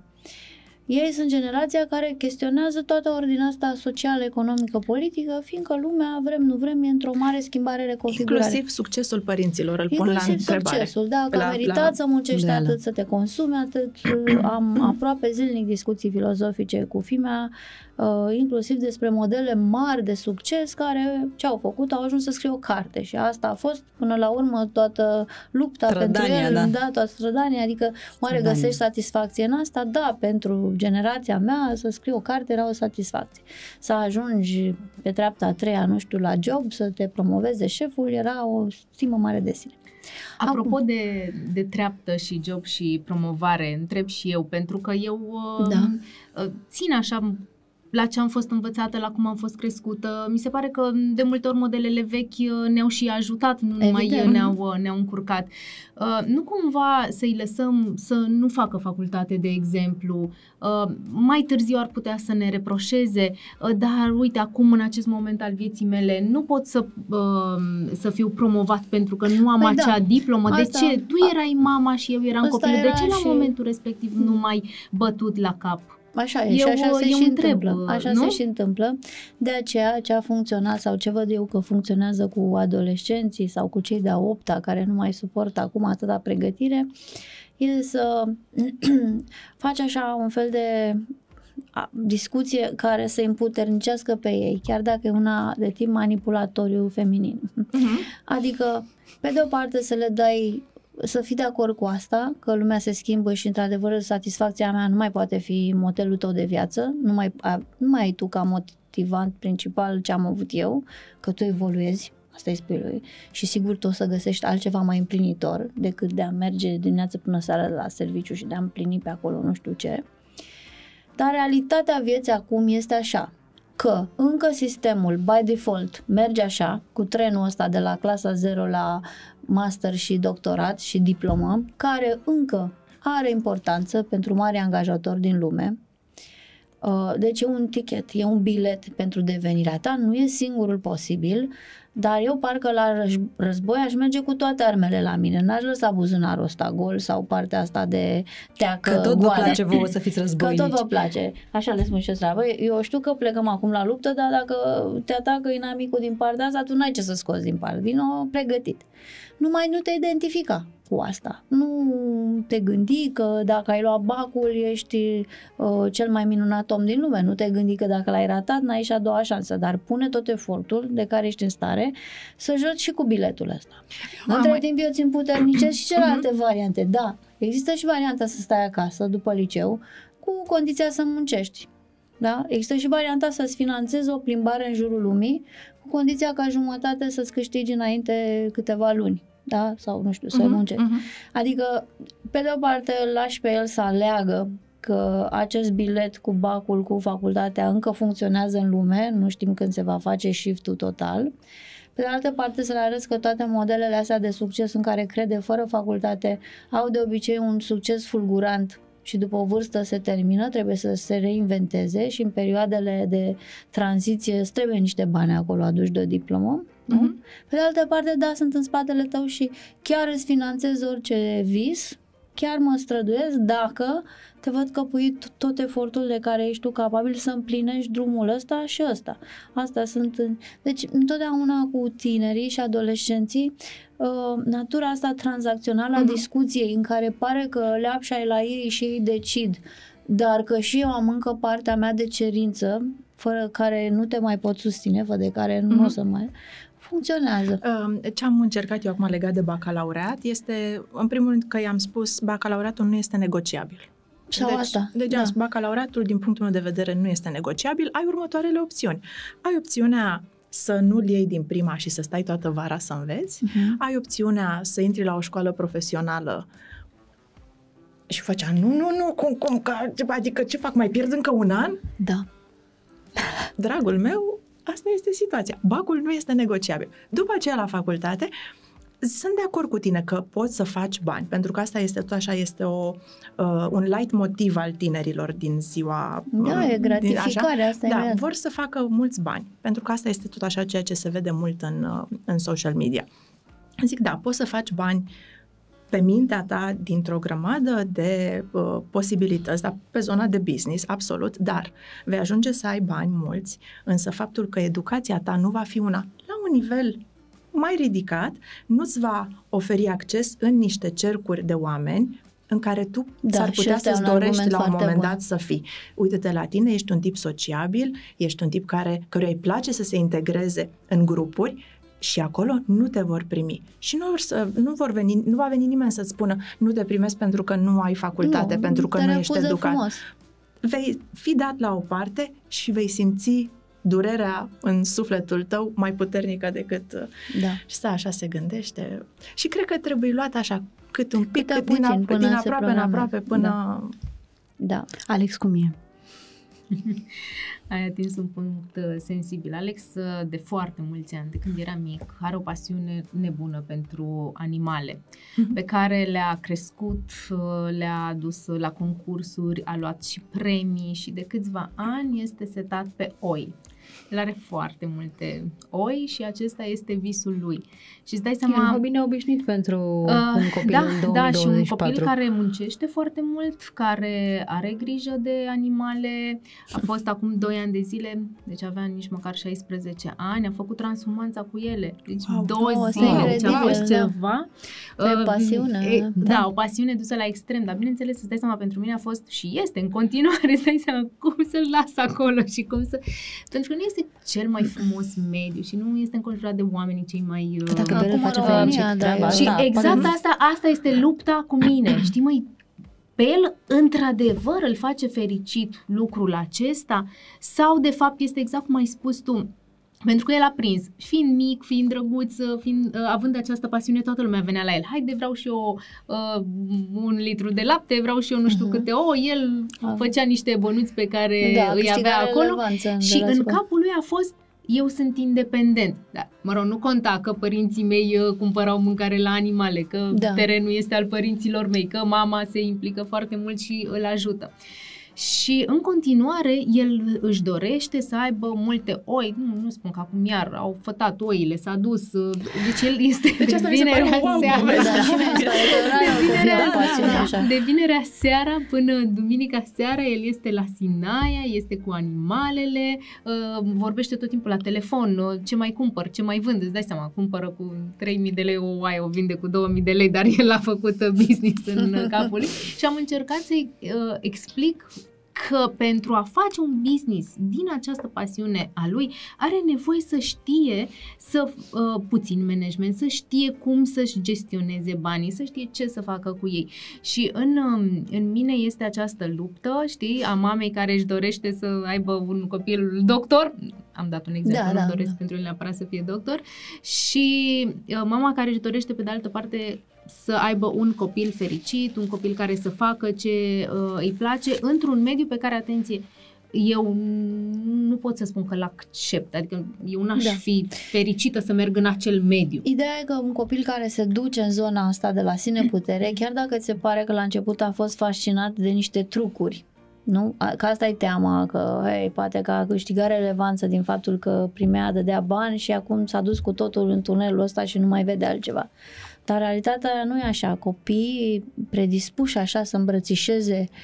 A: Ei sunt generația care chestionează toată ordinea asta socială, economică, politică, fiindcă lumea, vrem, nu vrem, e într-o mare schimbare, reconfigurare.
C: Inclusiv succesul părinților, îl pun
A: Inclusiv
C: la întrebare.
A: succesul, da, că
C: la,
A: a meritat
C: la...
A: să muncești
B: da,
A: atât, să te consumi atât. Am aproape zilnic discuții filozofice cu fimea, uh, inclusiv despre modele mari de succes care ce au făcut, au ajuns să scrie o carte și asta a fost până la urmă toată lupta
B: strădania,
A: pentru el,
B: da.
A: da, toată strădania, adică oare
B: Strădania.
A: găsești satisfacție în asta? Da, pentru generația mea să scrii o carte era o satisfacție. Să ajungi pe treapta a treia, nu știu, la job, să te promoveze șeful, era o stimă mare de sine.
E: Apropo
A: Acum,
E: de, de treaptă și job și promovare, întreb și eu, pentru că eu
A: Da.
E: țin așa la ce am fost învățată, la cum am fost crescută. Mi se pare că de multe ori modelele vechi ne-au și ajutat, nu numai
A: Evident.
E: ne-au, ne-au încurcat. Uh, nu cumva să-i lăsăm să nu facă facultate, de exemplu, uh, mai târziu ar putea să ne reproșeze, uh, dar uite, acum în acest moment al vieții mele nu pot să, uh, să fiu promovat pentru că nu am
A: Păi
E: acea
A: da.
E: diplomă. De
A: Asta-
E: ce? Tu erai mama și eu eram
A: Asta
E: copilul. De
A: era
E: ce la
A: și-
E: momentul respectiv nu m-ai bătut la cap?
A: Așa e,
E: Eu-
A: și așa se
E: eu
A: și
E: întreb,
A: întâmplă. Așa
E: nu?
A: se și întâmplă. De aceea, ce a funcționat sau ce văd eu că funcționează cu adolescenții sau cu cei de-a opta care nu mai suportă acum atâta pregătire, e să faci așa un fel de a, discuție care să împuternicească pe ei, chiar dacă e una de tip manipulatoriu feminin.
E: Uh-huh.
A: Adică, pe de o parte să le dai, să fii de acord cu asta, că lumea se schimbă și într-adevăr satisfacția mea nu mai poate fi modelul tău de viață, nu mai, a, nu mai ai tu ca motivant principal ce am avut eu, că tu evoluezi, asta îi spui lui, și sigur tu o să găsești altceva mai împlinitor decât de a merge dimineață până seara la serviciu și de a împlini pe acolo nu știu ce. Dar realitatea vieții acum este așa, că încă sistemul, by default, merge așa, cu trenul ăsta de la clasa zero la master și doctorat și diplomă, care încă are importanță pentru mari angajatori din lume. Deci e un ticket, e un bilet pentru devenirea ta, nu e singurul posibil, dar eu parcă la război aș merge cu toate armele la mine, n-aș lăsa buzunarul ăsta gol sau partea asta de teacă
B: Că tot vă
A: goală.
B: place vouă să fiți războinici.
A: Că tot vă place, așa le spun și ăsta. Băi, eu știu că plecăm acum la luptă, dar dacă te atacă inamicul din partea asta, tu n-ai ce să scoți din part, vino pregătit. Numai nu te identifica cu asta. Nu te gândi că dacă ai luat bacul ești uh, cel mai minunat om din lume. Nu te gândi că dacă l-ai ratat n-ai și a doua șansă. Dar pune tot efortul de care ești în stare să joci și cu biletul ăsta.
C: Ah,
A: Între
C: mai-
A: timp eu țin puternice și celelalte variante. Da, există și varianta să stai acasă după liceu cu condiția să muncești. Da? Există și varianta să-ți finanțezi o plimbare în jurul lumii cu condiția ca jumătate să-ți câștigi înainte câteva luni. Da? Sau nu știu, să
C: Mhm,
A: muncești.
C: mhm.
A: Adică, pe de o parte, îl lași pe el să aleagă că acest bilet cu bacul, cu facultatea încă funcționează în lume, nu știm când se va face shift-ul total. Pe de altă parte, să le arăți că toate modelele astea de succes în care crede fără facultate au de obicei un succes fulgurant și după o vârstă se termină, trebuie să se reinventeze și în perioadele de tranziție îți trebuie niște bani acolo aduși de o diplomă. Nu?
C: Mhm.
A: Pe de altă parte, da, sunt în spatele tău și chiar îți finanțez orice vis, chiar mă străduiesc dacă te văd că pui tot efortul de care ești tu capabil să împlinești drumul ăsta și ăsta. Astea sunt... Deci, întotdeauna cu tinerii și adolescenții, uh, natura asta tranzacțională a
C: Mhm.
A: discuției în care pare că leapșa e la ei și ei decid, dar că și eu am încă partea mea de cerință, fără care nu te mai poți susține, fără de care nu mm-hmm. o să mai funcționează.
C: Ce am încercat eu acum legat de bacalaureat este, în primul rând, că i-am spus, bacalaureatul nu este negociabil.
A: Sau
C: deci,
A: asta.
C: Deci, da. Bacalaureatul, din punctul meu de vedere, nu este negociabil. Ai următoarele opțiuni. Ai opțiunea să nu-l iei din prima și să stai toată vara să înveți. Uh-huh. Ai opțiunea să intri la o școală profesională și făcea, nu, nu, nu, cum, cum, că, adică ce fac, mai pierd încă un an?
A: Da.
C: Dragul meu, asta este situația. Bacul nu este negociabil. După aceea, la facultate, sunt de acord cu tine că poți să faci bani, pentru că asta este tot așa, este o, uh, un light motiv al tinerilor din ziua...
A: Da,
C: uh,
A: e gratificare, asta
C: da,
A: e.
C: vor să facă mulți bani, pentru că asta este tot așa ceea ce se vede mult în, uh, în social media. Zic, da, poți să faci bani pe mintea ta dintr-o grămadă de uh, posibilități, dar pe zona de business, absolut, dar vei ajunge să ai bani mulți, însă faptul că educația ta nu va fi una la un nivel mai ridicat, nu-ți va oferi acces în niște cercuri de oameni în care tu
A: da,
C: s-ar putea să-ți dorești la un moment
A: bun.
C: dat să fii. Uite-te la tine, ești un tip sociabil, ești un tip care, căruia îi place să se integreze în grupuri și acolo nu te vor primi. Și nu, vor să, nu, vor veni, nu va veni nimeni să-ți spună nu te primesc pentru că nu ai facultate,
A: nu,
C: pentru că nu ești educat.
A: Frumos.
C: Vei fi dat la o parte și vei simți durerea în sufletul tău mai puternică decât...
A: Da.
C: Și stă așa, se gândește. Și cred că trebuie luat așa cât un pic, cât
A: puțin,
C: din,
A: până
C: din aproape în aproape până...
A: Da. Da.
B: Alex, cum e?
E: Ai atins un punct uh, sensibil. Alex, uh, de foarte mulți ani, de când era mic, are o pasiune nebună pentru animale, mm-hmm. pe care le-a crescut, uh, le-a dus la concursuri, a luat și premii și de câțiva ani este setat pe oi. El are foarte multe oi și acesta este visul lui. Și îți dai seama...
B: E un hobby neobișnuit pentru uh, un copil
E: da,
B: în două mii douăzeci și patru.
E: Da, și un copil care muncește foarte mult, care are grijă de animale. A fost acum doi ani de zile, deci avea nici măcar șaisprezece ani, a făcut transhumanța cu ele. Deci
C: wow,
E: două
A: wow,
E: zile, deci a fost
A: da.
E: ceva.
A: E uh, pasiune.
E: E, da.
A: da,
E: o pasiune dusă la extrem, dar bineînțeles, îți dai seama, pentru mine a fost și este în continuare, îți dai seama cum să-l las acolo și cum să... Pentru că nu este cel mai frumos mediu și nu este înconjurat de oamenii cei mai... Uh,
B: Dacă
A: Acum
B: Bere face
A: România,
B: fericit
A: da,
B: treaba
E: și
B: asta,
E: exact
B: poate...
E: asta, asta este lupta cu mine. Știi, măi, pe el într-adevăr îl face fericit lucrul acesta sau de fapt este exact cum ai spus tu, pentru că el a prins, fiind mic, fiind drăguț, fiind, uh, având această pasiune, toată lumea venea la el. Haide, vreau și eu uh, un litru de lapte, vreau și eu nu știu uh-huh. câte ouă. El uh-huh. făcea niște bănuți pe care
A: da,
E: îi avea acolo și în capul lui a fost eu sunt independent. Da, mă rog, nu conta că părinții mei uh, cumpărau mâncare la animale, că da. terenul este al părinților mei, că mama se implică foarte mult și îl ajută. Și în continuare el își dorește să aibă multe oi, nu, nu spun că acum iar au fătat oile, s-a dus, deci el este deci de vinerea seara. De vinerea seara până duminica seara el este la Sinaia, este cu animalele, uh, vorbește tot timpul la telefon, uh, ce mai cumpăr, ce mai vând, îți dai seama, cumpără cu trei mii de lei o oaie, o vinde cu două mii de lei, dar el a făcut business în capul lui și am încercat să-i uh, explic că pentru a face un business din această pasiune a lui, are nevoie să știe să uh, puțin management, să știe cum să-și gestioneze banii, să știe ce să facă cu ei. Și în, uh, în mine este această luptă, știi, a mamei care își dorește să aibă un copil doctor, am dat un exemplu,
A: da,
E: nu
A: da,
E: doresc
A: da.
E: pentru el neapărat să fie doctor, și uh, mama care își dorește pe de altă parte să aibă un copil fericit, un copil care să facă ce uh, îi place, într-un mediu pe care, atenție, eu nu pot să spun că l-accept, adică eu n-aș da. fi fericită să merg în acel mediu.
A: Ideea e că un copil care se duce în zona asta de la sine putere, chiar dacă ți se pare că la început a fost fascinat de niște trucuri, nu? Că asta e teama, că hei, poate că a câștigat relevanță din faptul că primea, dădea bani și acum s-a dus cu totul în tunelul ăsta și nu mai vede altceva. Dar realitatea nu e așa. Copiii predispuși așa să îmbrățișeze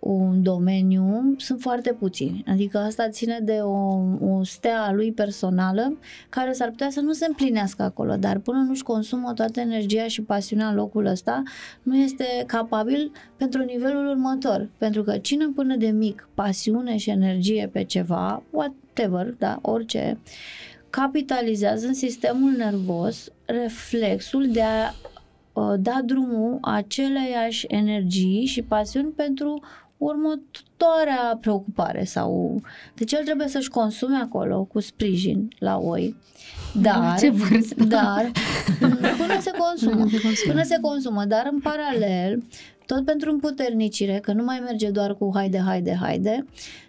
A: un domeniu sunt foarte puțini. Adică asta ține de o, o stea a lui personală care s-ar putea să nu se împlinească acolo, dar până nu-și consumă toată energia și pasiunea în locul ăsta, nu este capabil pentru nivelul următor. Pentru că cine până de mic pasiune și energie pe ceva, whatever, da, orice, capitalizează în sistemul nervos reflexul de a uh, da drumul aceleiași energii și pasiuni pentru următoarea preocupare sau... Deci el trebuie să-și consume acolo cu sprijin la oi, dar,
E: ce vârstă?
A: dar până se consumă, până se consumă, dar în paralel, tot pentru împuternicire, că nu mai merge doar cu haide, haide, haide,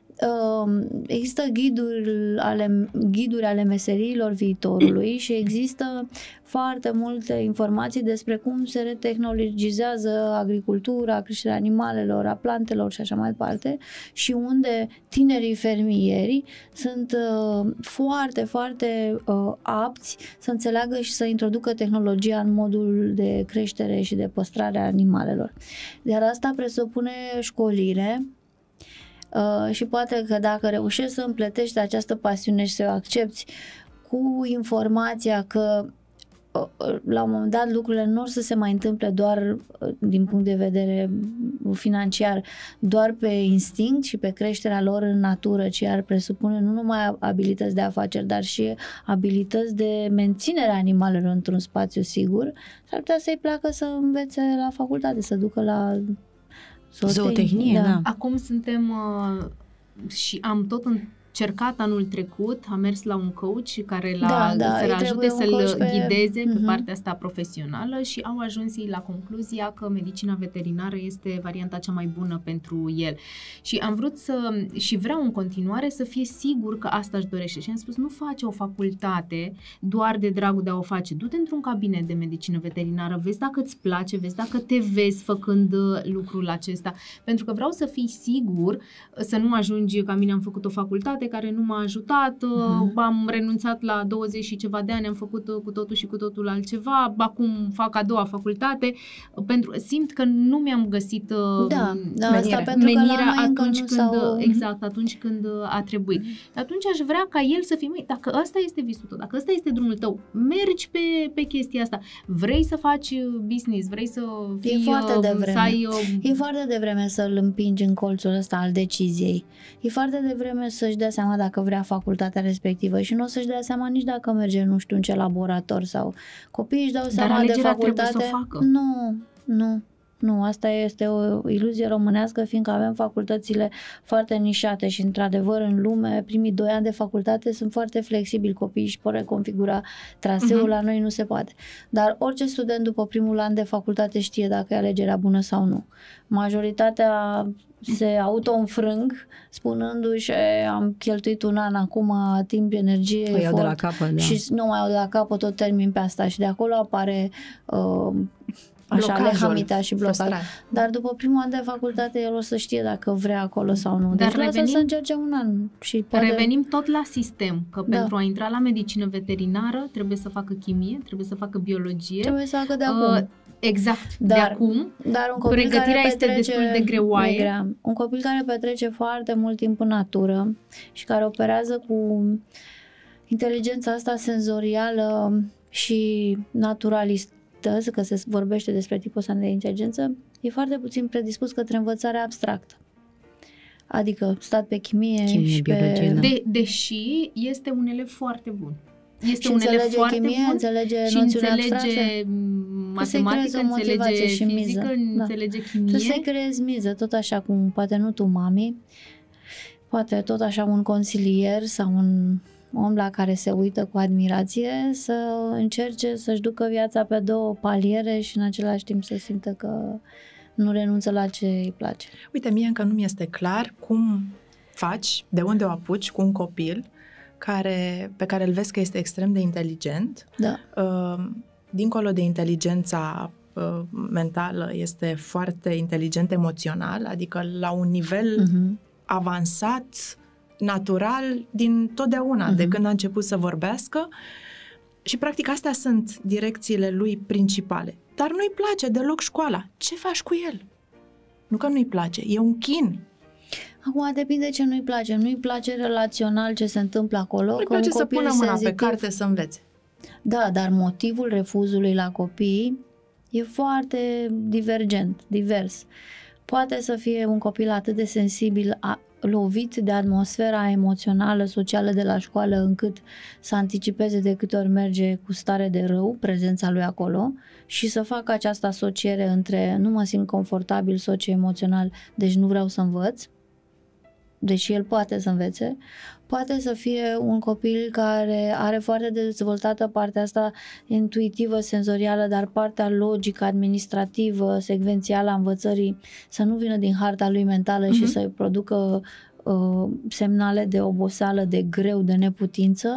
A: există ghiduri ale, ghiduri ale meseriilor viitorului și există foarte multe informații despre cum se retehnologizează agricultura, creșterea animalelor, a plantelor și așa mai departe, și unde tinerii fermieri sunt uh, foarte, foarte uh, apți să înțeleagă și să introducă tehnologia în modul de creștere și de păstrare a animalelor. Iar asta presupune școlire. Uh, și poate că dacă reușești să împletești această pasiune și să o accepti cu informația că uh, la un moment dat lucrurile nu or să se mai întâmple doar uh, din punct de vedere financiar, doar pe instinct și pe creșterea lor în natură, ci ar presupune nu numai abilități de afaceri, dar și abilități de menținere a animalelor într-un spațiu sigur, s-ar putea să-i placă să învețe la facultate, să ducă la
B: zootehnie, da.
A: da.
E: Acum suntem uh, și am tot încercat anul trecut, am mers la un coach care l-a,
A: da, da,
E: să-l ajute să-l
A: pe...
E: ghideze uh-huh. pe partea asta profesională și au ajuns ei la concluzia că medicina veterinară este varianta cea mai bună pentru el. Și am vrut să, și vreau în continuare să fie sigur că asta își dorește. Și am spus, nu face o facultate doar de dragul de a o face. Du-te într-un cabinet de medicină veterinară, vezi dacă îți place, vezi dacă te vezi făcând lucrul acesta. Pentru că vreau să fii sigur, să nu ajungi ca mine, am făcut o facultate care nu m-a ajutat, uh-huh. am renunțat la douăzeci și ceva de ani, am făcut cu totul și cu totul altceva, acum fac a doua facultate, pentru simt că nu mi-am găsit
A: da, da,
E: menirea,
A: asta pentru
E: menirea
A: că
E: atunci când,
A: sau...
E: exact, atunci când a trebuit. Uh-huh. Atunci aș vrea ca el să fie, măi, dacă ăsta este visul tău, dacă ăsta este drumul tău, mergi pe, pe chestia asta. Vrei să faci business, vrei să fii...
A: E foarte devreme.
E: Să ai,
A: e foarte devreme să-l împingi în colțul ăsta al deciziei. E foarte devreme să-și dea seama dacă vrea facultatea respectivă și nu o să-și dea seama nici dacă merge nu știu în ce laborator sau copiii își dau seama de facultate.
E: Dar să o facă.
A: Nu, nu. Nu, asta este o iluzie românească, fiindcă avem facultățile foarte nișate și, într-adevăr, în lume, primii doi ani de facultate sunt foarte flexibili, copiii își pot reconfigura traseul, uh-huh. la noi nu se poate. Dar orice student după primul an de facultate știe dacă e alegerea bună sau nu. Majoritatea se auto-înfrâng spunându-și am cheltuit un an acum, timp, energie,
B: o
A: efort
B: de la capăt, da.
A: și nu mai au de la capăt, tot termin pe asta și de acolo apare uh, așa, lehamita și blocaj. Dar după primul an de facultate el o să știe dacă vrea acolo sau nu. Deci Dar revenim, să încerce un an. Și poate...
E: Revenim tot la sistem, că
A: da.
E: pentru a intra la medicină veterinară trebuie să facă chimie, trebuie să facă biologie.
A: Trebuie să facă de acum. Uh,
E: Exact,
A: dar,
E: de acum.
A: Dar un copil
E: pregătirea
A: care
E: este
A: petrece,
E: destul de greoaie.
A: Grea. Un copil care petrece foarte mult timp în natură și care operează cu inteligența asta senzorială și naturalistă, că se vorbește despre tipul ăsta de inteligență, e foarte puțin predispus către învățarea abstractă. Adică stat pe chimie, chimie și
B: biologie,
A: pe...
E: De, deși este un elev foarte bun. Este
A: și
E: un elev foarte
A: chimie,
E: bun
A: înțelege
E: și
A: înțelege
E: matematică, înțelege
A: și
E: fizică,
A: miză.
E: înțelege
A: Da.
E: chimie.
A: Trebuie să-i creezi miză, tot așa cum poate nu tu, mami, poate tot așa un consilier sau un om la care se uită cu admirație să încerce să-și ducă viața pe două paliere și în același timp să simtă că nu renunță la ce îi place.
C: Uite, mie încă nu mi este clar cum faci, de unde o apuci cu un copil care, pe care îl vezi că este extrem de inteligent.
A: Da.
C: Uh, dincolo de inteligența uh, mentală, este foarte inteligent emoțional, adică la un nivel uh-huh. avansat, natural, din totdeauna, uh-huh. de când a început să vorbească. Și practic astea sunt direcțiile lui principale. Dar nu-i place deloc școala. Ce faci cu el? Nu că nu-i place, e un chin.
A: Acum depinde ce nu-i place. Nu-i place relațional ce se întâmplă acolo.
C: Nu-i
A: că un
C: place să
A: copil
C: pună mâna
A: senzitiv,
C: pe carte să învețe.
A: Da, dar motivul refuzului la copii e foarte divergent, divers. Poate să fie un copil atât de sensibil, a, lovit de atmosfera emoțională, socială de la școală, încât să anticipeze de câte ori merge cu stare de rău prezența lui acolo și să facă această asociere între nu mă simt confortabil socio-emoțional, deci nu vreau să învăț, deși el poate să învețe. Poate să fie un copil care are foarte dezvoltată partea asta intuitivă, senzorială, dar partea logică, administrativă, secvențială a învățării să nu vină din harta lui mentală mm-hmm. și să-i producă uh, semnale de oboseală, de greu, de neputință.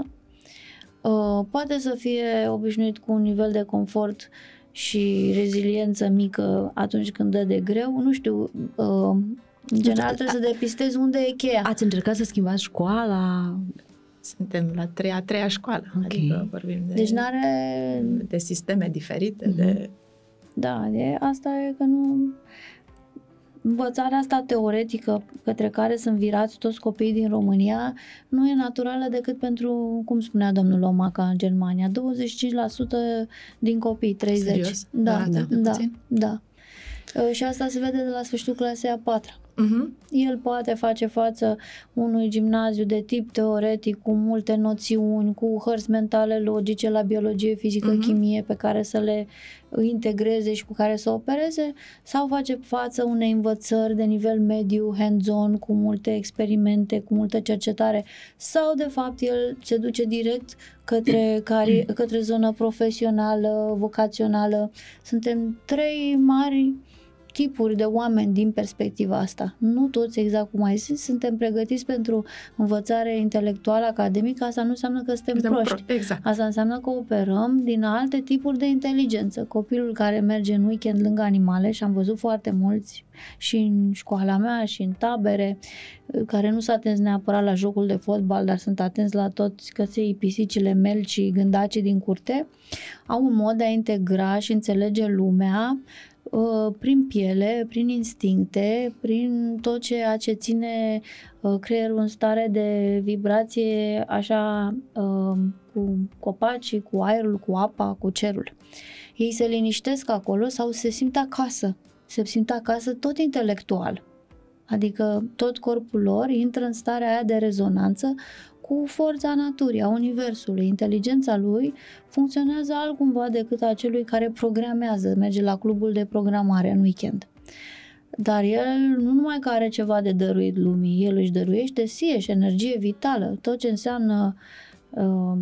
A: Uh, poate să fie obișnuit cu un nivel de confort și reziliență mică atunci când dă de greu. Nu știu... Uh, În general trebuie să depistezi unde e cheia.
B: Ați încercat să schimbați școala?
C: Suntem la treia, a treia școală, okay. Adică vorbim de,
A: deci n-are...
C: de sisteme diferite. Mm-hmm. De...
A: Da, e, asta e că nu... Învățarea asta teoretică către care sunt virați toți copiii din România nu e naturală decât pentru, cum spunea domnul Lomaca în Germania, douăzeci și cinci la sută din copii, treizeci la sută.
C: Serios?
A: Da,
C: da,
A: da, da, da. Și asta se vede de la sfârșitul clasei a patra. Uh-huh. El poate face față unui gimnaziu de tip teoretic, cu multe noțiuni, cu hărți mentale logice la biologie, fizică, uh-huh. chimie, pe care să le integreze și cu care să opereze, sau face față unei învățări de nivel mediu, hands-on, cu multe experimente, cu multă cercetare, sau de fapt el se duce direct către, cari- către zona profesională, vocațională. Suntem trei mari tipuri de oameni din perspectiva asta. Nu toți, exact cum ai zis, suntem pregătiți pentru învățare intelectuală, academică. Asta nu înseamnă că suntem
C: suntem
A: proști.
C: Pro- exact.
A: Asta înseamnă că operăm din alte tipuri de inteligență. Copilul care merge în weekend lângă animale, și am văzut foarte mulți și în școala mea și în tabere, care nu s-a atins neapărat la jocul de fotbal, dar sunt atenți la toți căței, pisicile, melcii, gândacii din curte, au un mod de a integra și înțelege lumea prin piele, prin instincte, prin tot ceea ce ține creierul în stare de vibrație, așa, cu copacii, cu aerul, cu apa, cu cerul. Ei se liniștesc acolo sau se simt acasă, se simt acasă tot intelectual. Adică tot corpul lor intră în starea aia de rezonanță cu forța naturii, a universului. Inteligența lui funcționează altcumva decât a celui care programează, merge la clubul de programare în weekend. Dar el nu numai că are ceva de dăruit lumii, el își dăruiește sie și energie vitală, tot ce înseamnă uh,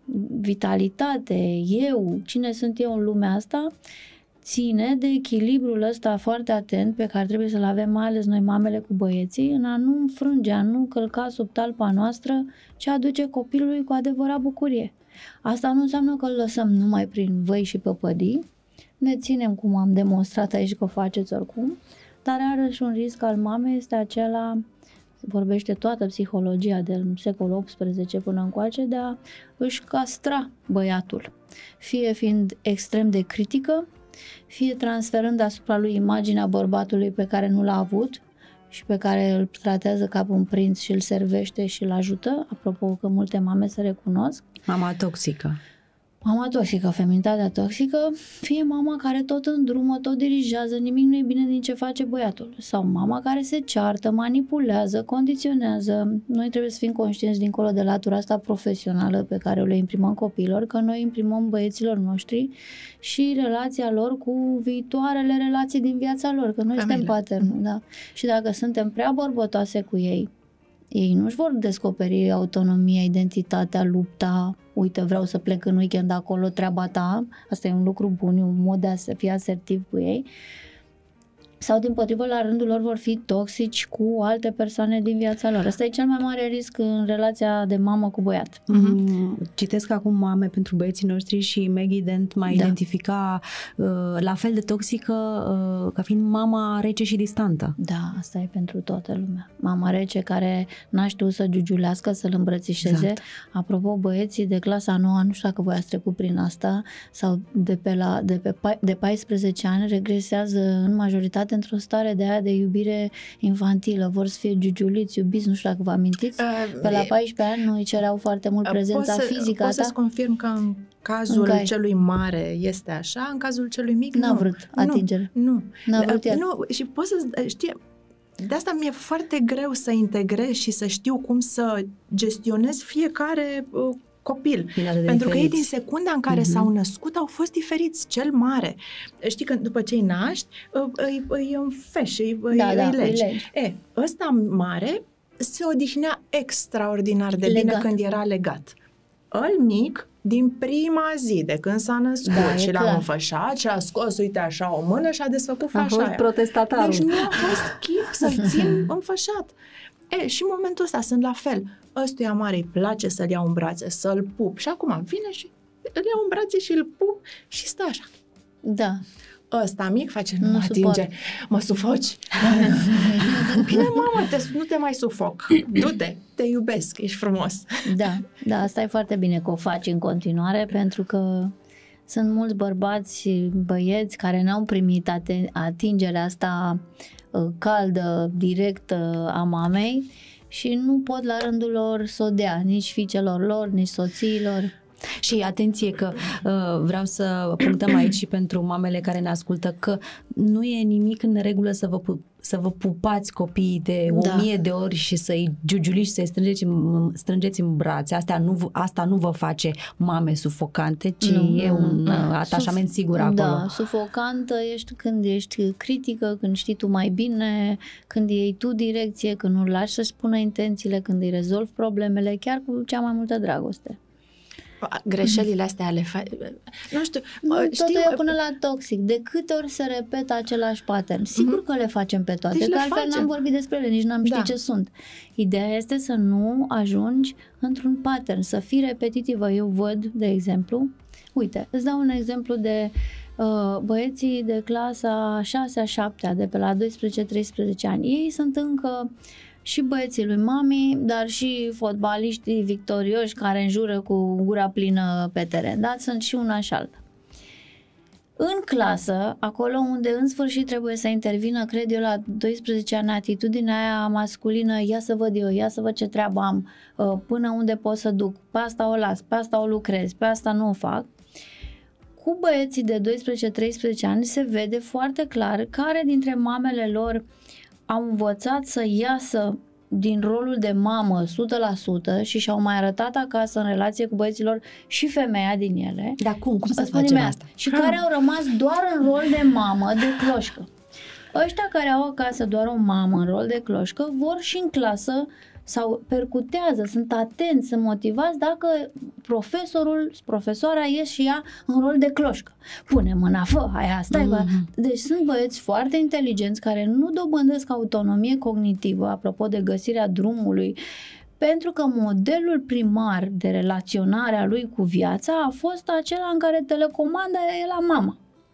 A: vitalitate, eu, cine sunt eu în lumea asta, ține de echilibrul ăsta foarte atent pe care trebuie să-l avem, mai ales noi mamele cu băieții, în a nu înfrânge, a nu călca sub talpa noastră ce aduce copilului cu adevărat bucurie. Asta nu înseamnă că îl lăsăm numai prin văi și păpădii, ne ținem cum am demonstrat aici că o faceți oricum, dar are și un risc al mamei, este acela, vorbește toată psihologia del secolul optsprezece până încoace, de a își castra băiatul, fie fiind extrem de critică, fie transferând asupra lui imaginea bărbatului pe care nu l-a avut și pe care îl tratează ca un prinț și îl servește și îl ajută, apropo că multe mame se recunosc.
B: Mama toxică.
A: Mama toxică, feminitatea toxică, fie mama care tot îndrumă, tot dirigează, nimic nu e bine din ce face băiatul. Sau mama care se ceartă, manipulează, condiționează. Noi trebuie să fim conștienți dincolo de latura asta profesională pe care o le imprimăm copiilor, că noi imprimăm băieților noștri și relația lor cu viitoarele relații din viața lor, că noi Familie. suntem paternul, da. Și dacă suntem prea bărbătoase cu ei, ei nu-și vor descoperi autonomia, identitatea, lupta, uite, vreau să plec în weekend acolo, treaba ta, asta e un lucru bun, e un mod de a fi asertiv cu ei, sau dimpotrivă la rândul lor vor fi toxici cu alte persoane din viața lor. Asta e cel mai mare risc în relația de mamă cu băiat.
B: Mm-hmm. Citesc acum Mame pentru băieții noștri și Maggie Dent m-a da. identifica uh, la fel de toxică uh, ca fiind mama rece și distantă.
A: Da, asta e pentru toată lumea. Mama rece care n-a știut să giugiulească, să-l îmbrățișeze. Exact. Apropo, băieții de clasa a noua, nu știu dacă voi ați trecut prin asta, sau de pe, la, de pe de paisprezece ani regresează în majoritate poate într-o stare de aia de iubire infantilă, vor să fie giugiuliți, iubiți, nu știu dacă vă amintiți, uh, pe la paisprezece ani noi cereau foarte mult prezența
C: pot să,
A: fizică.
C: Pot să-ți confirm că în cazul în celui mare este așa, în cazul celui mic
A: n-a
C: nu.
A: vrut atingere.
C: Nu.
A: N-a vrut
C: uh, nu. Și poți să știi, de asta mi-e foarte greu să integrez și să știu cum să gestionez fiecare uh, copil. Pentru că ei din secunda în care uh-huh. s-au născut au fost diferiți. Cel mare. Știi că după ce îi naști, îi, îi înfeși, îi,
A: da,
C: îi,
A: da,
C: îi legi.
A: legi.
C: E, ăsta mare se odihnea extraordinar de legat. bine când era legat. Îl mic, din prima zi de când s-a născut da, și l-am înfășat și a scos, uite așa, o mână și a desfăcut fașa aia.
B: A fost protestatarul.
C: Deci nu a fost chip să-l țin înfășat. E, și în momentul ăsta sunt la fel. Ăstuia mare îi place să-l iau în brațe, să-l pup. Și acum vine și îl iau în brațe și îl pup și stă așa.
A: Da.
C: Ăsta mic face, nu,
A: nu
C: mă atinge, suport. Mă sufoci. Bine, mamă, te, nu te mai sufoc. Du-te, te iubesc, ești frumos.
A: Da, da, asta e foarte bine că o faci în continuare, pentru că sunt mulți bărbați, băieți care n-au primit atingerea asta caldă, directă a mamei și nu pot la rândul lor să o dea, nici fiicelor lor, nici soțiilor.
B: Și atenție că uh, vreau să punctăm aici și pentru mamele care ne ascultă că nu e nimic în regulă să vă, să vă pupați copiii de o da. mie de ori și să-i giugiuliți, să-i strângeți în, strângeți în brațe. Asta nu, asta nu vă face mame sufocante, ci nu, e un nu. atașament Suf- sigur acolo.
A: Da, sufocantă ești când ești critică, când știi tu mai bine, când iei tu direcție, când nu lași să-și spună intențiile, când îi rezolvi problemele, chiar cu cea mai multă dragoste.
C: Greșelile astea ale fa- nu știu,
A: nu,
C: știu
A: totul e până la toxic. De câte ori se repetă același pattern? Sigur mm-hmm. că le facem pe toate, deci că altfel facem. N-am vorbit despre ele, nici n-am ști da. ce sunt. Ideea este să nu ajungi într-un pattern, să fii repetitivă. Eu văd, de exemplu, uite, îți dau un exemplu de uh, băieții de clasa șase a șaptea, de pe la doisprezece treisprezece ani. Ei sunt încă și băieții lui mami, dar și fotbaliștii victorioși care înjură cu gura plină pe teren. Da? Sunt și una și alta. În clasă, acolo unde în sfârșit trebuie să intervină, cred eu, la doisprezece ani, atitudinea aia masculină, ia să văd eu, ia să văd ce treabă am, până unde pot să duc, pe asta o las, pe asta o lucrez, pe asta nu o fac. Cu băieții de doisprezece treisprezece ani se vede foarte clar care dintre mamele lor au învățat să iasă din rolul de mamă o sută la sută și și-au mai arătat acasă în relație cu băieților și femeia din ele.
B: Dar cum? Cum să facem asta?
A: Și ha. care au rămas doar în rol de mamă, de cloșcă. Ăștia care au acasă doar o mamă în rol de cloșcă vor și în clasă sau percutează, sunt atenți, sunt motivați dacă profesorul, profesoara ies și ea în rol de cloșcă. Pune mâna, fă, aia, stai, mm-hmm. Deci sunt băieți foarte inteligenți care nu dobândesc autonomie cognitivă, apropo de găsirea drumului, pentru că modelul primar de relaționare a lui cu viața a fost acela în care telecomanda e la mama.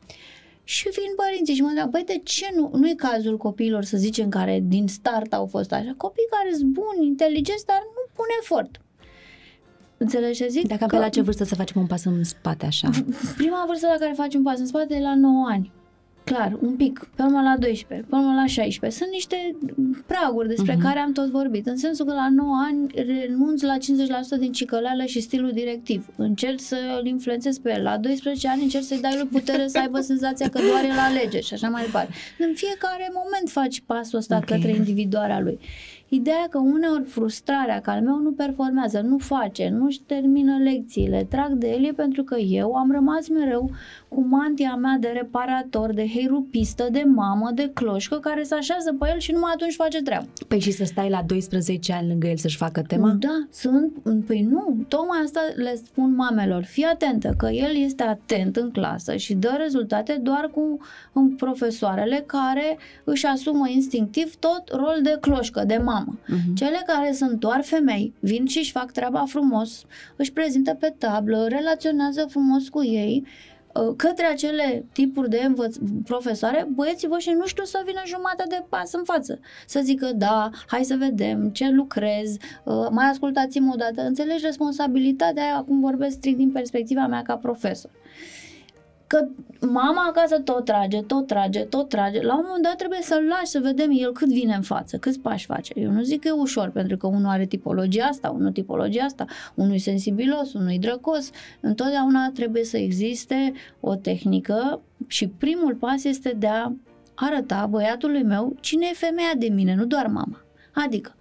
A: Și vin părinții și mă întreabă, băi, de ce nu? Nu e cazul copiilor, să zicem, care din start au fost așa. Copii care sunt buni, inteligenți, dar nu pun efort. Înțelegi ce zic?
B: Dacă că... pe la ce vârstă să facem un pas în spate așa?
A: Prima vârstă la care facem un pas în spate e la nouă ani. Clar, un pic, pe urmă la doisprezece, pe urmă la șaisprezece. Sunt niște praguri despre uh-huh. care am tot vorbit, în sensul că la nouă ani renunți la cincizeci la sută din cicăleală și stilul directiv. Încerci să-l influențezi pe el. La doisprezece ani încerci să-i dai lui putere să aibă senzația că doar el alege și așa mai departe. În fiecare moment faci pasul ăsta okay. către individuarea lui. Ideea că uneori frustrarea că al meu nu performează, nu face, nu-și termină lecțiile, trag de el e pentru că eu am rămas mereu cu mantia mea de reparator, de heirupistă, de mamă, de cloșcă care se așează pe el și numai atunci face treabă.
B: Păi și să stai la doisprezece ani lângă el să-și facă tema?
A: Da, sunt, păi nu, tocmai asta le spun mamelor, fii atentă că el este atent în clasă și dă rezultate doar cu profesoarele care își asumă instinctiv tot rol de cloșcă, de mamă. Uh-huh. Cele care sunt doar femei vin și își fac treaba frumos, își prezintă pe tablă, relaționează frumos cu ei, către acele tipuri de învăț- profesoare, băieții voștri nu știu să vină jumătate de pas în față. Să zică, da, hai să vedem ce lucrez, mai ascultați-mă odată. Înțelegi responsabilitatea aia, acum vorbesc strict din perspectiva mea ca profesor. Că mama acasă tot trage, tot trage, tot trage. La un moment dat trebuie să-l lași să vedem el cât vine în față, câți pași face. Eu nu zic că e ușor, pentru că unul are tipologia asta, unul tipologia asta, unul e sensibilos, unul e drăcos. Întotdeauna trebuie să existe o tehnică și primul pas este de a arăta băiatului meu cine e femeia de mine, nu doar mama. Adică,